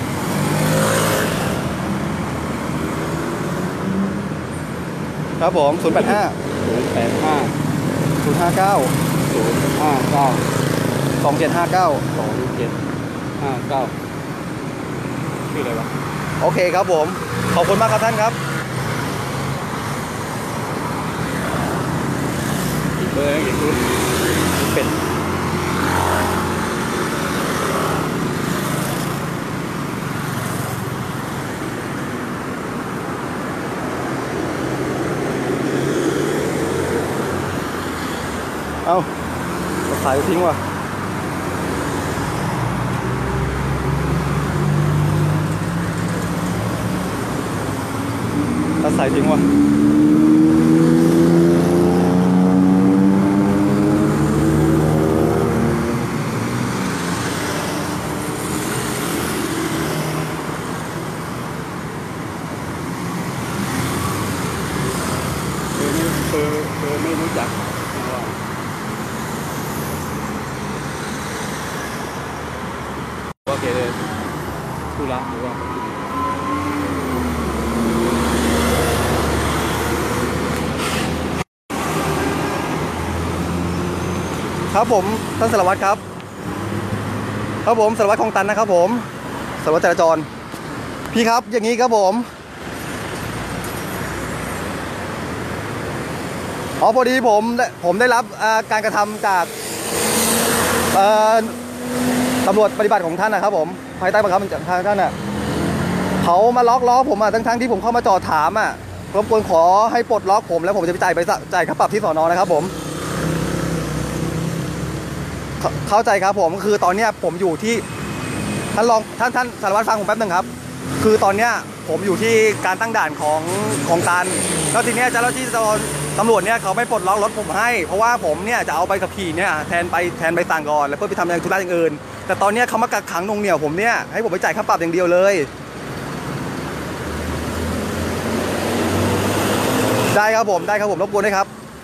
ครับผมศูนย์แปดห้าศูนย์แปดห้าศูนย์ห้าเก้าศูนย์ห้าเก้าสองเจ็ดห้าเก้าสองเจ็ดห้าเก้าชื่ออะไรวะโอเคครับผมขอบคุณมากครับท่านครับเบอร์กี่คุณเป็นเอ้าสายทิ้งว่ะตัดสายทิ้งว่ะเบอร์เบอร์ไม่รู้จักว่าแกธุระหรือว่าครับผมท่านสารวัตรครับครับผมสารวัตรคลองตันนะครับผมสารวัตรจราจรพี่ครับอย่างนี้ครับผมอ๋อพอดีผมผมได้รับการกระทำจากตำรวจปฏิบัติของท่านนะครับผมภายใต้บังคับจากทางท่านน่ะเขามาล็อกล้อผมอ่ะทั้งๆที่ผมเข้ามาจอดถามอ่ะรบกวนขอให้ปลดล็อกผมแล้วผมจะไปจ่ายไปจ่ายค่าปรับที่สน.นะครับผมเข้าใจครับผมคือตอนเนี้ยผมอยู่ที่ท่านรองท่านท่านสารวัตรฟังผมแป๊บนึงครับคือตอนเนี้ยผมอยู่ที่การตั้งด่านของของการแล้วทีเนี้ยเจ้าหน้าที่ตำรวจเนี่ยเขาไม่ปลดล็อกรถผมให้เพราะว่าผมเนี่ยจะเอาใบขับขี่เนี่ยแทนไปแทนใบสั่งก่อนแล้วเพื่อไปทำอย่างธุระอย่างอื่นแต่ตอนนี้เขามากักขังนงเหนี่ยวผมเนี่ยให้ผมไปจ่ายค่าปรับอย่างเดียวเลยได้ครับผมได้ครับผมรบกวนด้วยครับ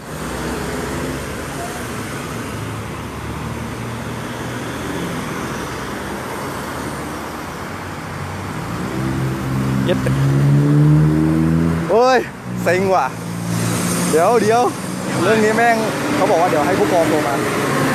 เย็ดโอ้ยเซ็งว่ะเดี๋ยวเดี๋ยวเรื่องนี้แม่งเขาบอกว่าเดี๋ยวให้ผู้กองลงมา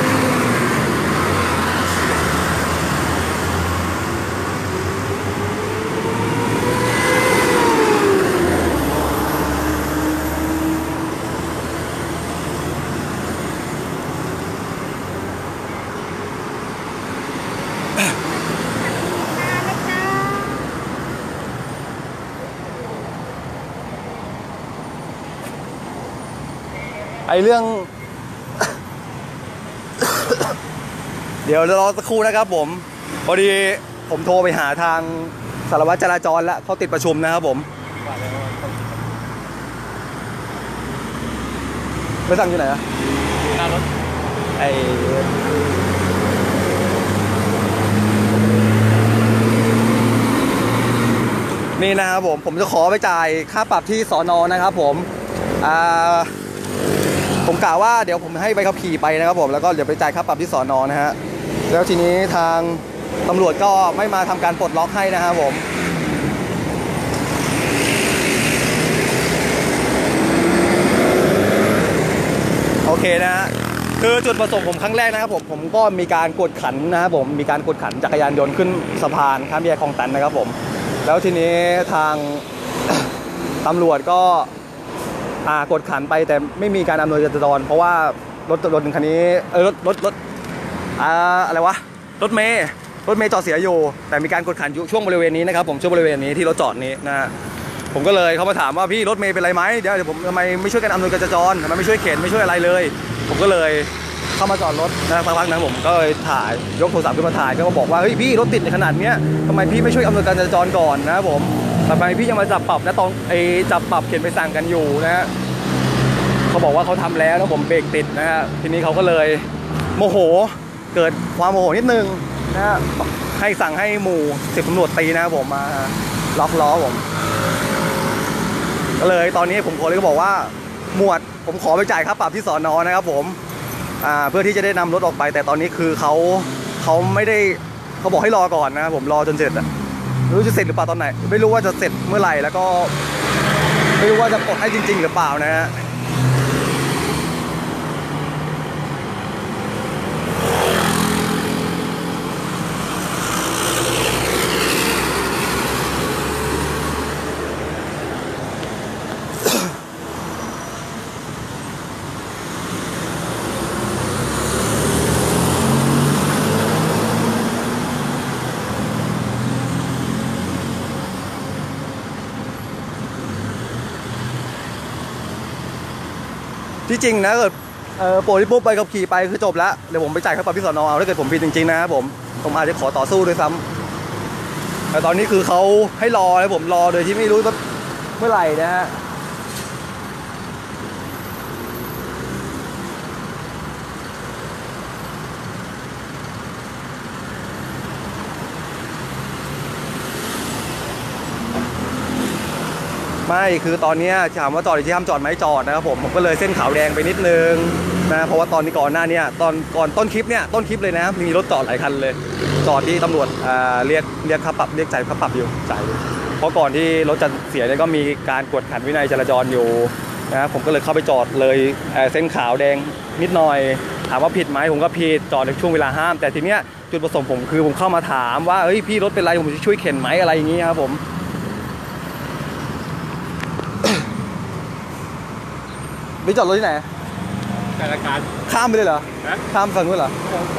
ไอเรื่อง เดี๋ยวรอสักครู่นะครับผมพอดีผมโทรไปหาทางสารวัตรจราจรแล้วเขาติดประชุมนะครับผมไปสั่งอยู่ไหนอะหน้ารถไอนี่นะครับผมผมจะขอไปจ่ายค่าปรับที่สน.นะครับผมอ่าผมกล่าวว่าเดี๋ยวผมให้ใบขับขี่ไปนะครับผมแล้วก็เดี๋ยวไปจ่ายค่าปรับที่สน.นะฮะแล้วทีนี้ทางตำรวจก็ไม่มาทำการปลดล็อกให้นะครับผมโอเคนะฮะคือจุดประสงค์ผมครั้งแรกนะครับผมผมก็มีการกดขันนะครับผมมีการกดขันจักรยานยนต์ขึ้นสะพานข้ามแยกคลองตันนะครับผมแล้วทีนี้ทาง ตำรวจก็อ่ากดขันไปแต่ไม่มีการอำนวยจราจรเพราะว่ารถรถคันนี้เออรถรถรถอ่าอะไรวะรถเมย์รถเมย์จอดเสียอยู่แต่มีการกดขันอยู่ช่วงบริเวณนี้นะครับผมช่วงบริเวณนี้ที่รถจอดนี้นะฮะผมก็เลยเขามาถามว่าพี่รถเมย์เป็นไรไหมเดี๋ยวเดี๋ยวผมทำไมไม่ช่วยกันอำนวยจราจรทำไมไม่ช่วยเข็นไม่ช่วยอะไรเลยผมก็เลยเข้ามาจอดรถนะสักพักนั้นผมก็เลยถ่ายยกโทรศัพท์ขึ้นมาถ่ายก็บอกว่าเฮ้ยพี่รถติดในขนาดเนี้ยทำไมพี่ไม่ช่วยอำนวยการจราจรก่อนนะครับผมทำไมพี่ยังมาจับปรับนะตอนไอ้จับปรับเข็นไปสั่งกันอยู่นะฮะเขาบอกว่าเขาทำแล้วแล้วผมเบรกติดนะฮะทีนี้เขาก็เลยโมโหเกิดความโมโหนิดนึงนะฮะให้สั่งให้หมู่สิบตำรวจตีนะครับผมมาล็อกล้อผมก็เลยตอนนี้ผมขอเลยก็บอกว่าหมวดผมขอไปจ่ายค่าปรับที่สน.นะครับผมอ่าเพื่อที่จะได้นำรถออกไปแต่ตอนนี้คือเขาเขาไม่ได้เขาบอกให้รอก่อนนะครับผมรอจนเสร็จอะไม่รู้จะเสร็จหรือเปล่าตอนไหนไม่รู้ว่าจะเสร็จเมื่อไหร่แล้วก็ไม่รู้ว่าจะปลดให้จริงๆหรือเปล่านะฮะที่จริงนะเกิดเออโปรที่ปุ๊บไปขับขี่ไปคือจบแล้วเดี๋ยวผมไปจ่ายค่าปรับที่สอนอเอาถ้าเกิดผมผิดจริงๆนะครับผมผมอาจจะขอต่อสู้ด้วยซ้ำแต่ตอนนี้คือเขาให้รอเลยผมรอโดยที่ไม่รู้ว่าเมื่อไหร่นะฮะไม่คือตอนนี้ถามว่าจอดที่ห้ามจอดไหมจอดนะครับผมผมก็เลยเส้นขาวแดงไปนิดนึงนะเพราะว่าตอนนี้ก่อนหน้านี้ตอนก่อนต้นคลิปเนี่ยต้นคลิปเลยนะมีรถจอดหลายคันเลยจอดที่ตำรวจอ่าเรียกเรียกค่าปรับเรียกจ่ายค่าปรับอยู่จ่ายเพราะก่อนที่รถจะเสียเนี่ยก็มีการกวดขันวินัยจราจรอยู่นะผมก็เลยเข้าไปจอดเลยเส้นขาวแดงนิดหน่อยถามว่าผิดไหมผมก็ผิดจอดในช่วงเวลาห้ามแต่ทีเนี้ยจุดประสงค์ผมคือผมเข้ามาถามว่าเฮ้ยพี่รถเป็นไรผมจะช่วยเข็นไหมอะไรอย่างงี้ครับผมไปจอดรถที่ไหนแต่ละการข้ามไปเลยเหรอนะข้ามฝั่งนู้นเหรอไป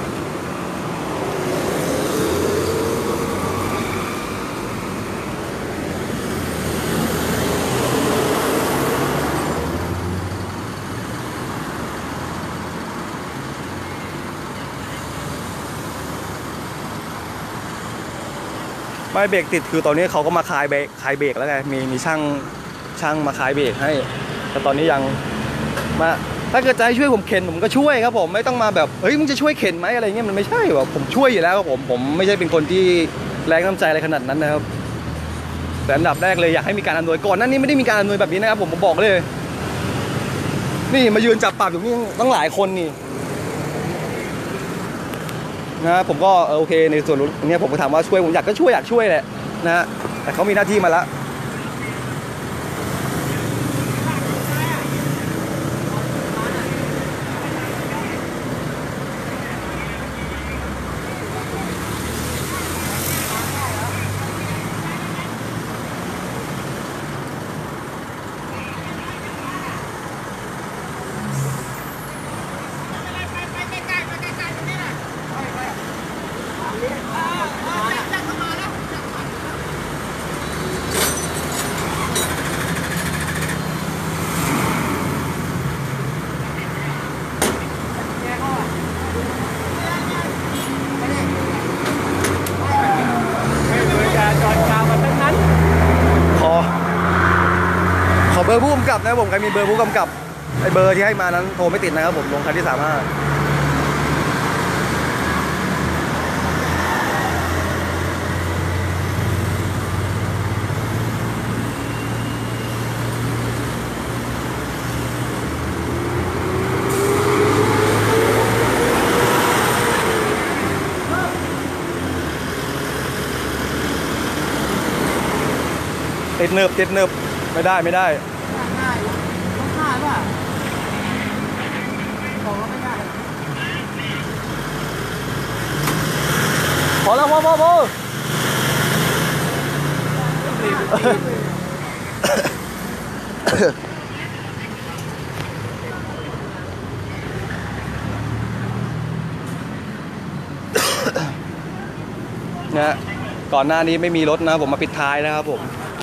ไม่เบรกติดคือตอนนี้เขาก็มาคลายเบรกคลายเบรกแล้วไงมีมีช่างช่างมาคลายเบรกให้แต่ตอนนี้ยังมาถ้าเกิดจะให้ช่วยผมเข็นผมก็ช่วยครับผมไม่ต้องมาแบบเฮ้ยมึงจะช่วยเข็นไหมอะไรเงี้ยมันไม่ใช่แบบผมช่วยอยู่แล้วครับผมผมไม่ใช่เป็นคนที่แรงน้ำใจอะไรขนาดนั้นนะครับแต่อันดับแรกเลยอยากให้มีการอำนวยก่อนหน้านี้ไม่ได้มีการอำนวยแบบนี้นะครับผมผมบอกเลยนี่มายืนจับปรับอยู่นี่ตั้งหลายคนนี่นะผมก็โอเคในส่วนนี้ผมก็ถามว่าช่วยผมอยากก็ช่วยอยากช่วยแหละนะฮะแต่เขามีหน้าที่มาแล้วขอขอเบอร์ผู้กำกับนะผมใครมีเบอร์ผู้กำกับไอเบอร์ที่ให้มานั้นโทรไม่ติดนะครับผมลงคันที่สามห้าติดเนิบติดเนิบไม่ได้ไม่ได้พอแล้วพอพอพอนะก่อนหน้านี้ไม่มีรถนะผมมาปิดท้ายนะครับผม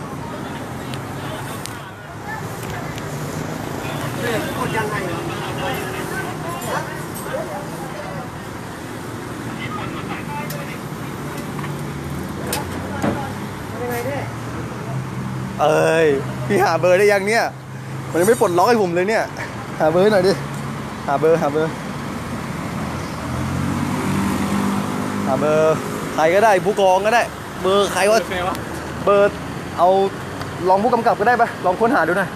เอ้ยพี่หาเบอร์ได้ยังเนี่ยมันยังไม่ปลดล็อกให้ผมเลยเนี่ยหาเบอร์หน่อยดิหาเบอร์หาเบอร์หาเบอร์ใครก็ได้ผู้กองก็ได้เบอร์ใครวะเบอร์เอาลองผู้กำกับก็ได้ปะลองค้นหาดูหน่อย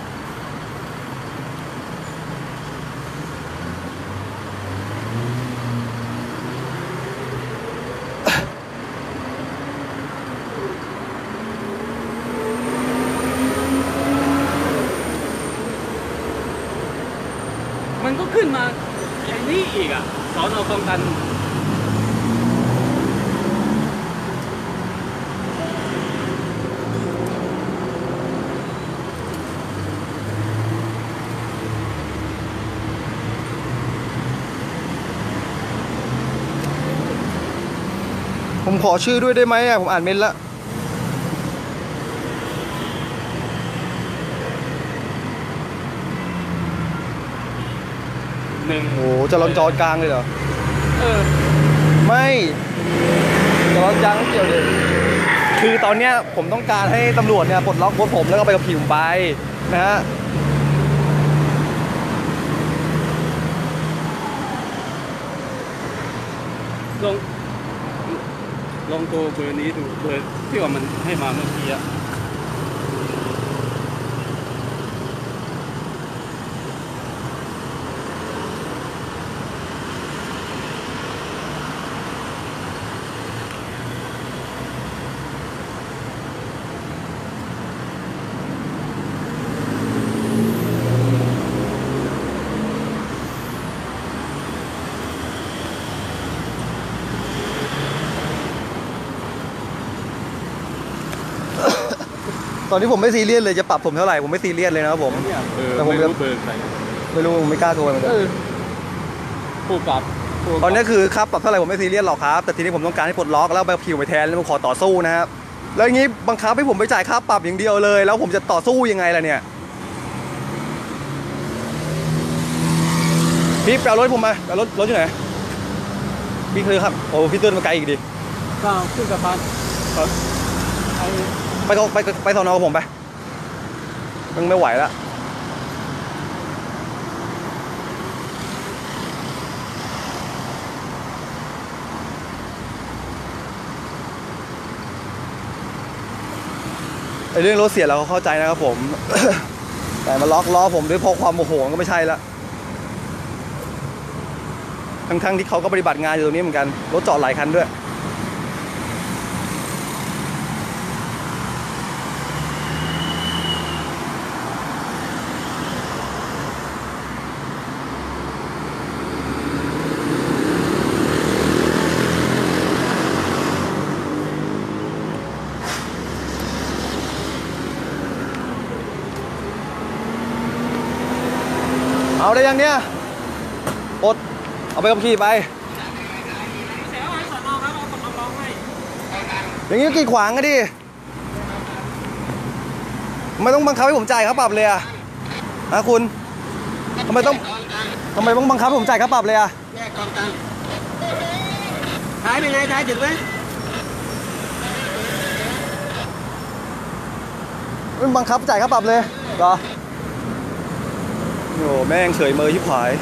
มันก็ขึ้นมาอย่างนี้อีกอ่ะสอนอคลองตันผมขอชื่อด้วยได้ไหมอ่ะผมอ่านเมนละหนึ่งโอ้โหจะลอนจอดกลางเลยเหรอเออไม่จะลอนจางไม่เกี่ยวเลยคือตอนเนี้ยผมต้องการให้ตำรวจเนี่ยปลดล็อกรถผมแล้วก็ไปกับขี่ผมไปนะฮะลองลองตัวเบอร์นี้ดูเบอร์ที่ว่ามันให้มาเมื่อกี้อะตอนนี้ผมไม่ซีเรียสเลยจะปรับผมเท่าไหร่ผมไม่ซีเรียสเลยนะครับผมเนี่ยเออแต่ผมไม่จะรู้เบอร์ใครไม่รู้ผมไม่กล้าโทรเหมือนกันเออผู้กับผู้กับตอนนี้คือครับปรับเท่าไหร่ผมไม่ซีเรียสหรอกครับแต่ทีนี้ผมต้องการให้ปลดล็อกแล้วไปผิวไปแทนแล้วผมขอต่อสู้นะครับแล้วอย่างนี้บังคับให้ผมไปจ่ายค่าปรับอย่างเดียวเลยแล้วผมจะต่อสู้ยังไงล่ะเนี่ยพี่แปลรถผมมาแปลรถรถอยู่ไหนพี่คือครับโอ้พี่ตื้นมาไกลอีกดิก็ขึ้นสะพานไอ้ไปเขาไปไปสอนอกับผมไปมันไม่ไหวแล้วไอ้เรื่องรถเสียเราก็เข้าใจนะครับผม แต่มาล็อกล้อผมด้วยเพราะความโมโหก็ไม่ใช่ละทั้งๆที่เขาก็ปฏิบัติงานอยู่ตรงนี้เหมือนกันรถจอดหลายคันด้วยเอาได้ยังเนี่ยอดเอาไปกับขี่ไปอย่างนี้ก็กีดขวางกันดิไม่ต้องบังคับให้ผมจ่ายค่าปรับเลยอะนะคุณทำไมต้องทำไมต้องบังคับให้ผมจ่ายค่าปรับเลยอะแยกกองกันท้ายเป็นไงท้ายถึงไหมไม่บังคับจ่ายค่าปรับเลยเหรอโอ้แม่งเฉยเมยชิบหาย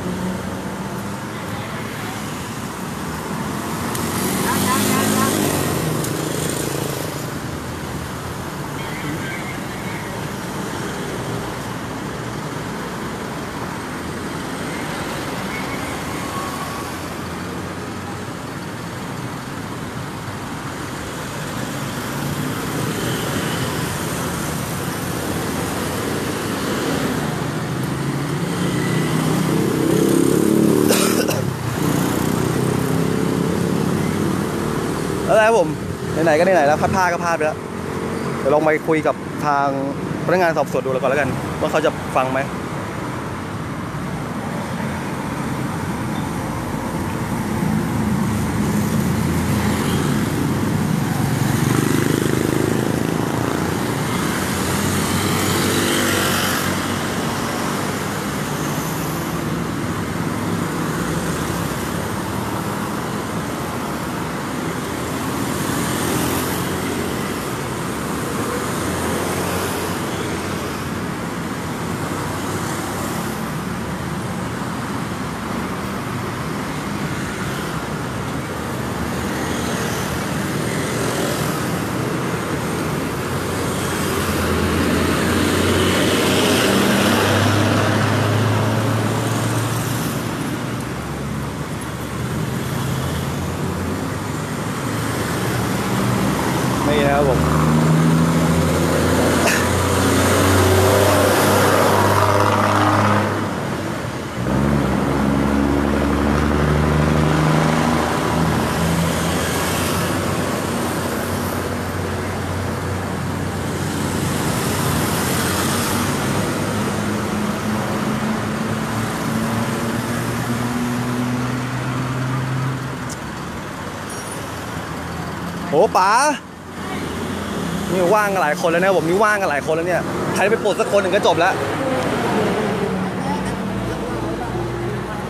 แล้วครับผมไหนๆก็ไหนๆแล้วพลาดพลาดก็พลาดไปแล้วเดี๋ยวลองไปคุยกับทางพนักงานสอบสวนดูแล้วก่อนแล้วกันว่าเขาจะฟังไหมไม่นะครับผมโอ้ป๋านี่ว่างกันหลายคนแล้วนะผมนี่ว่างกันหลายคนแล้วเนี่ยใครไปปลดสักคนหนึ่งก็จบแล้ว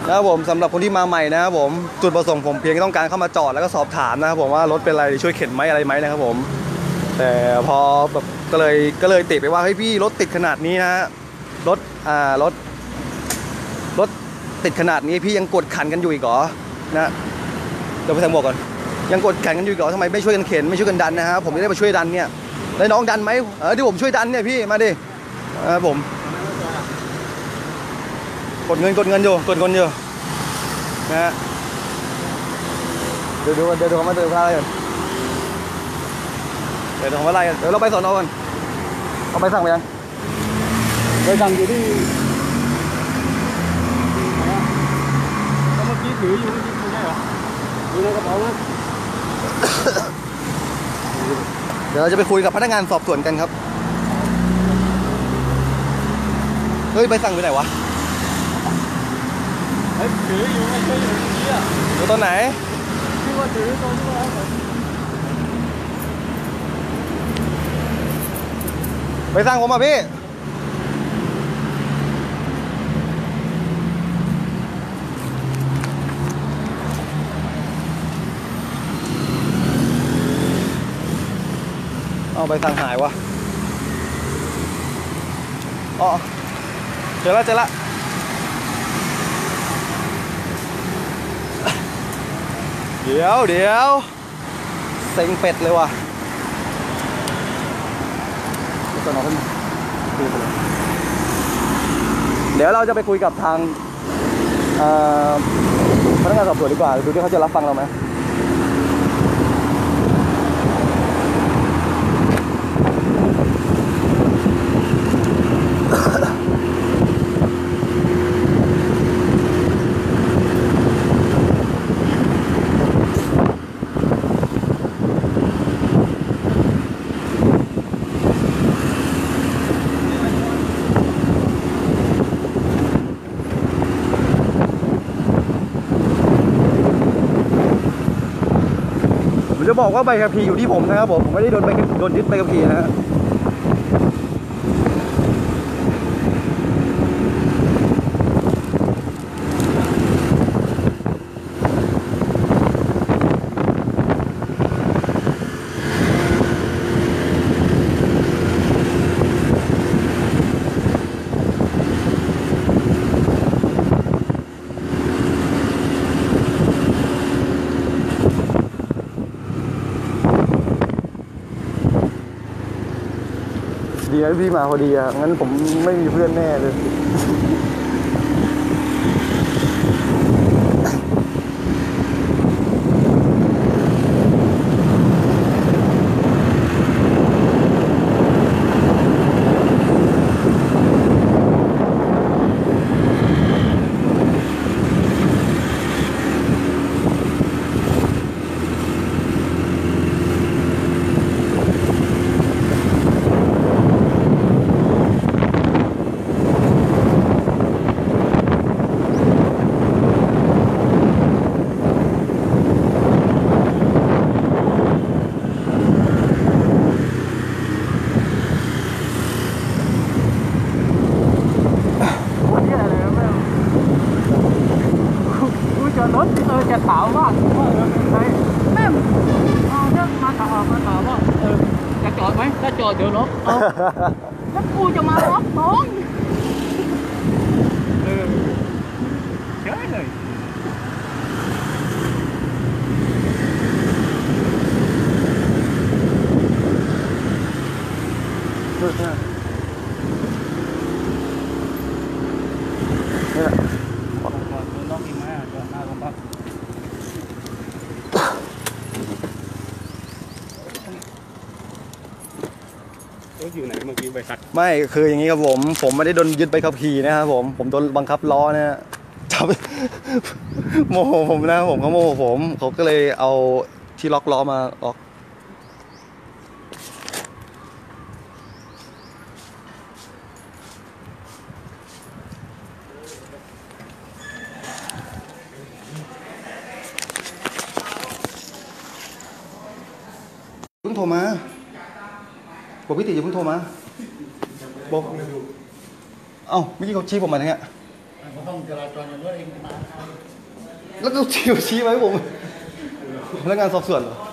นะครับผมสำหรับคนที่มาใหม่นะครับผมจุดประสงค์ผมเพียงต้องการเข้ามาจอดแล้วก็สอบถามนะครับผมว่ารถเป็นอะไรช่วยเข็นไหมอะไรไหมนะครับผมแต่พอแบบก็เลยก็เลยติดไปว่าเฮ้ยพี่รถติดขนาดนี้นะรถอ่ารถรถติดขนาดนี้พี่ยังกดขันกันอยู่อีกเหรอนะเดี๋ยวไปทางบอกก่อนยังกดขันกันอยู่อีกเหรอทำไมไม่ช่วยกันเข็นไม่ช่วยกันดันนะครับผมจะได้มาช่วยดันเนี่ยแล้วน้องดันไหมเออที่ผมช่วยดันเนี่ยพี่มาดินะครับผมกดเงินกดเงินอยู่กดเงินอยู่นะฮะเดี๋ยวดูเดี๋ยวดูเขามาเติมค่าอะไรกันเดี๋ยวดูเขามาไล่กันเดี๋ยวเราไปสอนอกันเอาไปสั่งไปยังไปสั่งอยู่ที่เมื่อกี้ถืออยู่เมื่อกี้ไม่ใช่เหรออยู่ในกระเป๋านะเดี๋ยวเราจะไปคุยกับพนักงานสอบสวนกันครับเฮ้ยไปสั่งไปไหนวะเฮ้ยถืออยู่ไม่ใช่อยู่เมื่อกี้อ่ะอยู่ตอนไหนที่ว่าถือตอนที่ว่าไปสั่งผมมาพี่เอาไปสั่งหายวะอ๋อเจอแล้วเจอแล้วเดี๋ยวเดี๋ยวเซ็งเป็ดเลยว่ะตอนน้องขึ้นเดี๋ยวเราจะไปคุยกับทางพนักงานสอบสวนดีกว่าดูที่เขาจะรับฟังเราไหมผมจะบอกว่าใบขับขี่อยู่ที่ผมนะครับผมผมไม่ได้โดนใบโดนยึดใบขับขี่นะฮะดีนะพี่มาพอดีอ่ะงั้นผมไม่มีเพื่อนแน่เลยรถเออจะถามว่าเออเป็นใครแม่เอาเนี่ยมาถามมาถามว่าเออจะจอดไหมถ้าจอดเดี๋ยวรถเอาแล้วกูจะมารับน้องเออเฉยเลยเนี่ยน้องกินไหมอ่ะจอดหน้าโรงพักอยู่ไหนเมื่อกี้ใบขัดไม่คืออย่างนี้ครับผมผมไม่ได้โดนยึดใบขับขี่นะครับผมผมโดนบังคับล้อนะจับโมโหผมนะผมเขาโมโหผมเขาก็เลยเอาที่ล็อกล้อมาล็อกเพิ่งโทรมาบอกพี่ติอย่าเพิ่งโทรมาบอกเอ้าเมื่อกี้เขาชี้ผมมาทางเนี้ยห้องจราจรอย่างรถเองมาแล้วก็ชี้ชี้ไว้ผมพนักงานสอบสวนเหรอ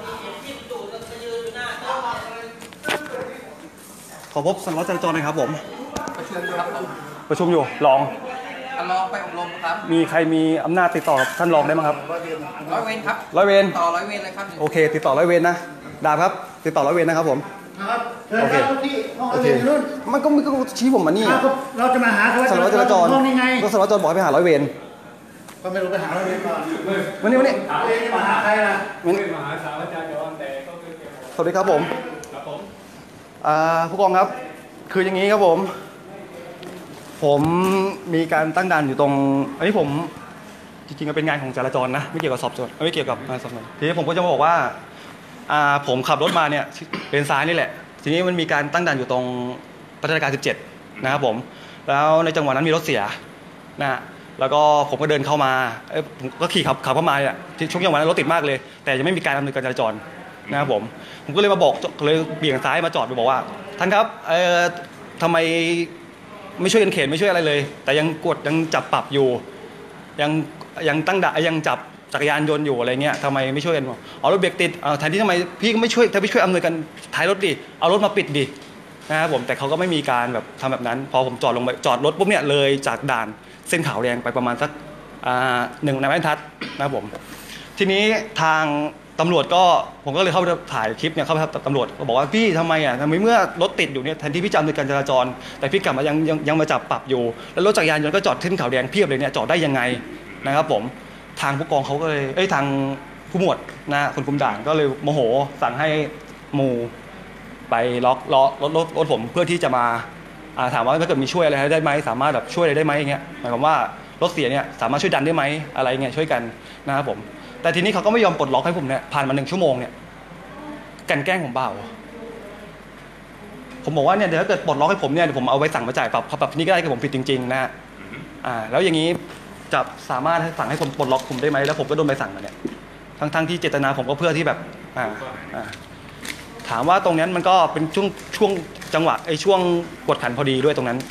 ขอพบสารวัตรจราจรหน่อยครับผมประชุมครับผมประชุมอยู่รองท่านรองไปอบรมครับมีใครมีอำนาจติดต่อกับท่านรองได้ไหมครับร้อยเวรครับร้อยเวรต่อร้อยเวรเลยครับโอเค ติดต่อร้อยเวรนะดาบครับติดต่อร้อยเวรนะครับผมครับโอเคที่ห้องโอเรีเคยนนู่นมันก็มันก็ชี้ผมมานี่อ้าวก็เราจะมาหาสารวัตรจราจรห้องนี้ไงก็สารวัตรจราจรบอกให้ไปหาร้อยเวรก็ไม่รู้ไปหาเราเรียนก่อนวันนี้วันนี้เรียนมาหาใครล่ะวันนี้มหาสาวจารย์แต่ก็คือสวัสดีครับผมครับผมอ่าผู้กองครับ คืออย่างนี้ครับผม ผมมีการตั้งด่านอยู่ตรง อันนี้ผมจริงๆก็เป็นงานของจราจรนะ ไม่เกี่ยวกับสอบสวนไม่เกี่ยวกับงานสอบสวนทีนี้ผมก็จะมาบอกว่าอ่าผมขับรถมาเนี่ยเลนซ้ายนี่แหละ ทีนี้มันมีการตั้งด่านอยู่ตรงพัฒนาการสิบเจ็ดนะครับผม แล้วในจังหวะนั้นมีรถเสียนะฮะแล้วก็ผมก็เดินเข้ามาเอ้ยผมก็ขี่ขับขับเข้ามาเนี่ยที่ช่วงจังหวะนั้นรถติดมากเลย แต่ยังไม่มีการดำเนินการจราจรนะครับผม ผมก็เลยมาบอกเลยเบี่ยงซ้ายมาจอดไปบอกว่าท่านครับเอ่อทำไมไม่ช่วยกันเข็นไม่ช่วยอะไรเลย แต่ยังกดยังจับปรับอยู่ ยังยังตั้งด่านยังจับจักรยานยนต์อยู่อะไรเงี้ยทำไมไม่ช่วยกันบอกเอารถเบรกติดเอาแทนที่ทำไมพี่ก็ไม่ช่วยถ้าพี่ช่วยอำนวยกันท้ายรถดิเอารถมาปิดดินะครับผมแต่เขาก็ไม่มีการแบบทำแบบนั้น พอผมจอดลงไปจอดรถปุ๊บเนี่ยเลยจากด่านเส้นขาวแดงไปประมาณสักอ่าหนึ่งในบรรทัดนะครับผมทีนี้ทางตำรวจก็ผมก็เลยเข้าไปถ่ายคลิปเนี่ยเข้าไปตำรวจก็บอกว่าพี่ทำไมอ่ะทำไมเมื่อรถติดอยู่เนี่ยแทนที่พี่จะอำนวยการจราจร แต่พี่กลับมายังยังยังมาจับปรับอยู่แล้วรถจักรยานยนต์ก็จอดเส้นขาวแดงเพียบเลยเนี่ยจอดได้ยังไงนะครับผมทางผู้กองเขาก็เลยเอ้ยทางผู้หมวดนะคนคุมด่านก็เลยโมโหสั่งให้หมู่ไปล็อกล้อรถรถรถผมเพื่อที่จะมาอ่าถามว่าถ้าเกิดมีช่วยอะไรได้ไหมสามารถแบบช่วยอะไรได้ไหมอย่างเงี้ยหมายความว่ารถเสียเนี่ยสามารถช่วยดันได้ไหมอะไรเงี้ยช่วยกันนะครับผมแต่ทีนี้เขาก็ไม่ยอมปลดล็อกให้ผมเนี่ยผ่านมาหนึ่งชั่วโมงเนี่ยกันแกล้งผมเปล่าผมบอกว่าเนี่ยเดี๋ยวถ้าเกิดปลดล็อกให้ผมเนี่ยเดี๋ยวผมเอาไว้สั่งมาจ่ายปรับปรับนี้ก็ได้กับผมผิดจริงๆนะอ่าแล้วอย่างนี้จะสามารถให้สั่งให้ผมปลดล็อกผมได้ไหมแล้วผมก็โดนใบสั่งมาเนี่ยทั้งๆที่เจตนาผมก็เพื่อที่แบบอ่าอ่าถามว่าตรงนั้นมันก็เป็นช่วงช่วงจังหวะไอ้ช่วงกดขันพอดีด้วยตรงนั้น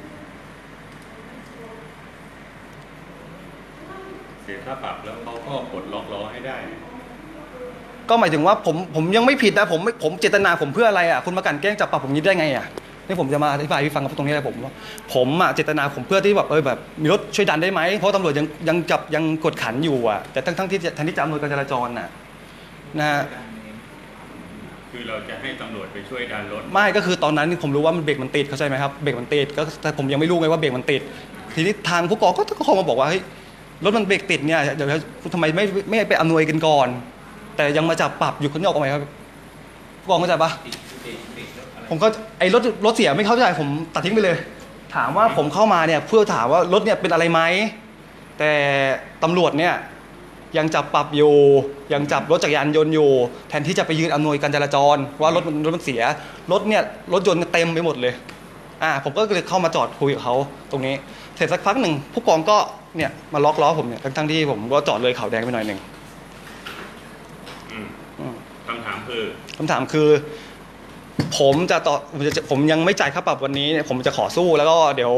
เสียค่าปรับแล้วเขาก็ปลดล็อกล้อให้ได้ก็หมายถึงว่าผมผมยังไม่ผิดนะผมไม่ผมเจตนาผมเพื่ออะไรอ่ะคุณมากันแกล้งจับปรับผมนี้ได้ไงอ่ะนี่ผมจะมาอธิบายให้ฟังกับตรงนี้เลยผมว่าผมอ่ะเจตนาผมเพื่อที่แบบเออแบบมีรถช่วยดันได้ไหมเพราะตำรวจยังยังจับยังกดขันอยู่อ่ะแต่ทั้งทั้งที่แทนที่จะอำนวยการจราจรน่ะนะฮะคือเราจะให้ตำรวจไปช่วยดันรถไม่ก็คือตอนนั้นผมรู้ว่ามันเบรกมันติดเข้าใจไหมครับเบรกมันติดก็แต่ผมยังไม่รู้ไงว่าเบรกมันติดทีนี้ทางผู้กองก็ก็คงมาบอกว่าเฮ้ยรถมันเบรกติดเนี่ยเดี๋ยวทำไมไม่ไม่ไปอำนวยกันก่อนแต่ยังมาจับปรับอยู่คนนอกทำไมครับผู้กองเข้าใจปะผมก็ไอ้รถรถเสียไม่เข้าใจผมตัดทิ้งไปเลย ถามว่าผมเข้ามาเนี่ยเพื่อถามว่ารถเนี่ยเป็นอะไรไหมแต่ตำรวจเนี่ยยังจับปรับอยู่ยังจับรถจักรยานยนต์อยู่แทนที่จะไปยืนอำนวยการจราจรว่ารถมันรถมันเสียรถเนี่ยรถยนต์เต็มไปหมดเลยอ่าผมก็เลยเข้ามาจอดคุยกับเขาตรงนี้เสร็จสักพักหนึ่งผู้กองก็เนี่ยมาล็อกล้อผมเนี่ยทั้งๆที่ผมก็จอดเลยขาวแดงไปหน่อยหนึ่งอืมอืมคำถามคือคำถามคือผมจะต่อผมจะผมยังไม่จ่ายค่าปรับวันนี้ผมจะขอสู้แล้วก็เดี๋ยว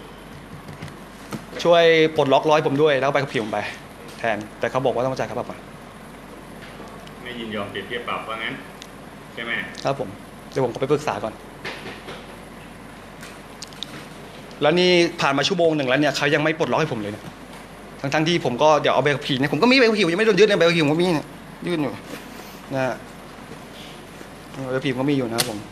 ช่วยปลดล็อกร้อยผมด้วยแล้วก็ไปขับขี่ผมไปแทนแต่เขาบอกว่าต้องมาจ่ายค่าปรับก่อนไม่ยินยอมเปรียบเทียบปรับว่างั้นใช่ไหมครับผมเดี๋ยวผมก็ไปปรึกษาก่อนแล้วนี่ผ่านมาชั่วโมงหนึ่งแล้วเนี่ยเขายังไม่ปลดล็อกให้ผมเลยเนี่ยทั้งทั้งที่ผมก็เดี๋ยวเอาใบขับขี่เนี่ยผมก็มีใบขับขี่ยังไม่โดนยึดเนี่ยใบขับขี่ผมก็มีเนี่ยยื่นอยู่นะฮะใบขับขี่ผมก็มีอยู่นะครับผม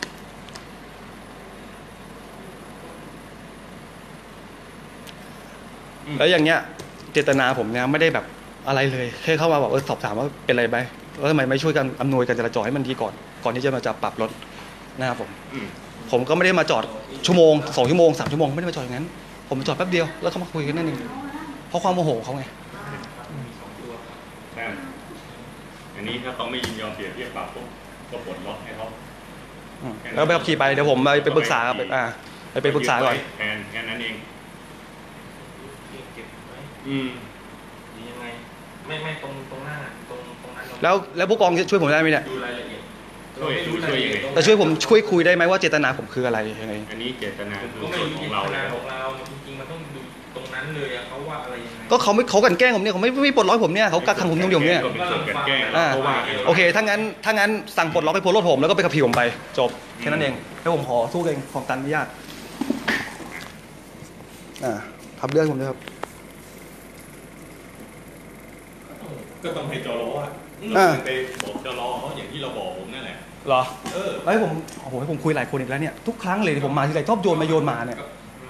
แล้วอย่างเงี้ยเจตนาผมเนี่ยไม่ได้แบบอะไรเลยแค่เข้ามาบอกเออสอบถามว่าเป็นอะไรไหมแล้วทำไมไม่ช่วยกันอำนวยการจราจรให้มันดีก่อนก่อนที่จะมาจับปรับรถนะครับผมอืมผมก็ไม่ได้มาจอดชั่วโมงสองชั่วโมงสามชั่วโมงไม่ได้มาจอดอย่างนั้นผมมาจอดแป๊บเดียวแล้วเขามาคุยกันนั่นเองเพราะความโมโหเขาไงได้อันนี้ถ้าเขาไม่ยินยอมเปรียบเทียบปรับปุ๊บก็ปลดล็อกให้เขาอืมแล้วไปขับขี่ไปเดี๋ยวผมไปไปปรึกษาครับอ่าไปไปปรึกษาก่อนแทนแค่นั้นเองเก็บไว้อืมหรือยังไงไม่ไม่ตรงตรงหน้าตรงตรงนั้นเราแล้วแล้วผู้กองจะช่วยผมได้ไหมเนี่ยดูรายละเอียดช่วยเราไม่รู้ช่วยรายละเอียดยังไงแต่ช่วยผมช่วยคุยได้ไหมว่าเจตนาผมคืออะไรยังไงอันนี้เจตนาคือก็ไม่ส่วนรู้ขเจองตเรานาแล้วของเราจริงๆมันต้องดูตรงนั้นนั้นเลยอะเขาว่าอะไรยังไงก็เขาไม่เขากลั่นแกล้งผมเนี่ยเขาไม่ไม่ปลดล็อกผมเนี่ยเขากักขังผมตรงเดียวเนี่ยก็เป็นส่วนกลั่นแกล้งอ่าเพราะว่าโอเคถ้างั้นถ้างั้นสั่งปลดล็อกให้พ้นรถผมแล้วก็ไปขับขี่ผมไปจบแค่นั้นเองแล้วผมขอสู้เองของการอนุญาตอ่าทับเรื่องผมด้วยครับก็ต้องให้จรอ่ะอ่าไปบอกจรเขาอย่างที่เราบอกผมนั่นแหละเหรอเออแล้วให้ผมโอ้โหให้ผมคุยหลายคนอีกแล้วเนี่ยทุกครั้งเลยที่ผมมาทีไรชอบโยนมาโยนมาเนี่ย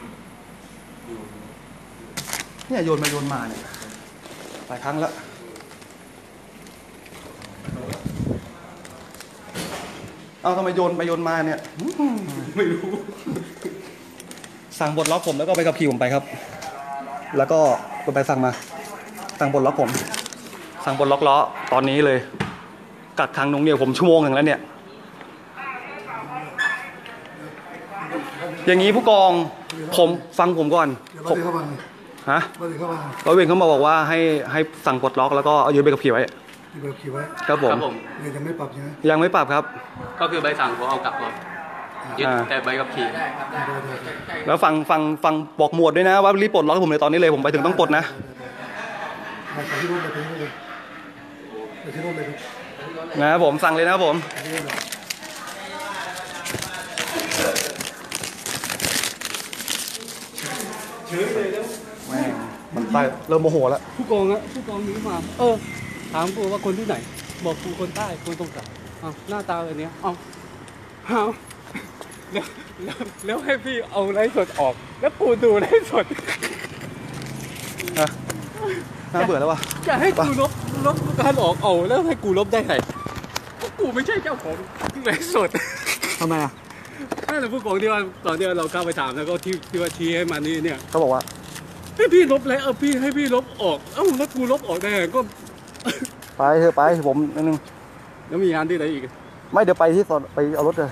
เนี่ยโยนมาโยนมาเนี่ยหลายครั้งแล้วเอาทำไมโยนไปโยนมาเนี่ยอืมไม่รู้สั่งปลดล็อกผมแล้วก็ไปขับขี่ผมไปครับ แล้วก็ไปสั่งมาสั่งปลดล็อกผมสั่งปลดล็อกล้อตอนนี้เลยกักขังนงเหนียวผมชั่วโมงหนึ่งแล้วเนี่ยอย่างนี้ผู้กองผมฟังผมก่อนผมฮะมาเลยเข้ามาร้อยเวรเขามาบอกว่าให้ให้สั่งปลดล็อกแล้วก็เอายึดใบขับขี่ไว้มีแบบขี่ไว้ครับผมครับผมเลยยังไม่ปรับใช่ไหมยังไม่ปรับครับก็คือใบสั่งผมเอากลับก่อนยึดอ่าแต่ใบขับขี่ได้ได้ได้แล้วฟังฟังฟังบอกหมวดด้วยนะว่ารีบปลดล็อกให้ผมเลยตอนนี้เลยผมไปถึงต้องปลดนะไปที่รถเลยไปที่รถเลยไปที่รถเลยครับนะครับผมสั่งเลยนะครับผมไปที่รถเลยแม่งมันไปเริ่มโมโหแล้วผู้กองอะผู้กองนี้มา เออ ถามกูว่าคนที่ไหน บอกกูคนใต้คนตรงกลางอ้าวหน้าตาแบบเนี้ยเอ้าเอาแล้วแล้วแล้วให้พี่เอาไลฟ์สดออก แล้วกูดูไลฟ์สดนะน่าเบื่อแล้ววะจะให้กูลบลบการออกเอาแล้วให้กูลบได้ไงเพราะกูไม่ใช่เจ้าของไลฟ์สดทำไมอ่ะนั่นแหละผู้กองที่ว่าตอนที่เราเข้าไปถามแล้วก็ที่ที่ว่าชี้ให้มานี่เนี่ยเขาบอกว่าให้พี่ลบแล้วเอาพี่ให้พี่ลบออกเอ้าแล้วกูลบออกได้ไงก็ไปเถอะไปผมนิดนึงแล้วมีงานที่ไหนอีกไม่เดี๋ยวไปที่สอนไปเอารถเลย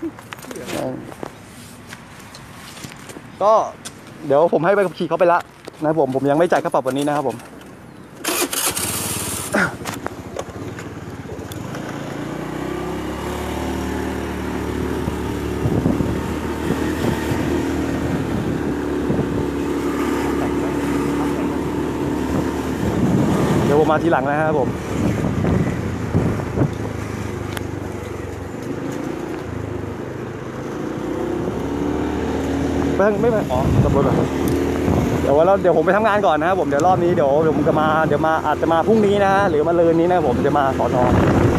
ก็เดี๋ยวผมให้ใบขับขี่เขาไปละนะครับผมผมยังไม่จ่ายค่าปรับวันนี้นะครับผมเดี๋ยวผมมาทีหลังนะครับผมไม่ไม่ไม่อ๋อตำรวจเหรอเดี๋ยวว่าเราเดี๋ยวผมไปทำงานก่อนนะครับผมเดี๋ยวรอบนี้เดี๋ยวเดี๋ยวผมจะมาเดี๋ยวมาอาจจะมาพรุ่งนี้นะหรือมาเลืนนี้นะครับผมจะมาสอนอ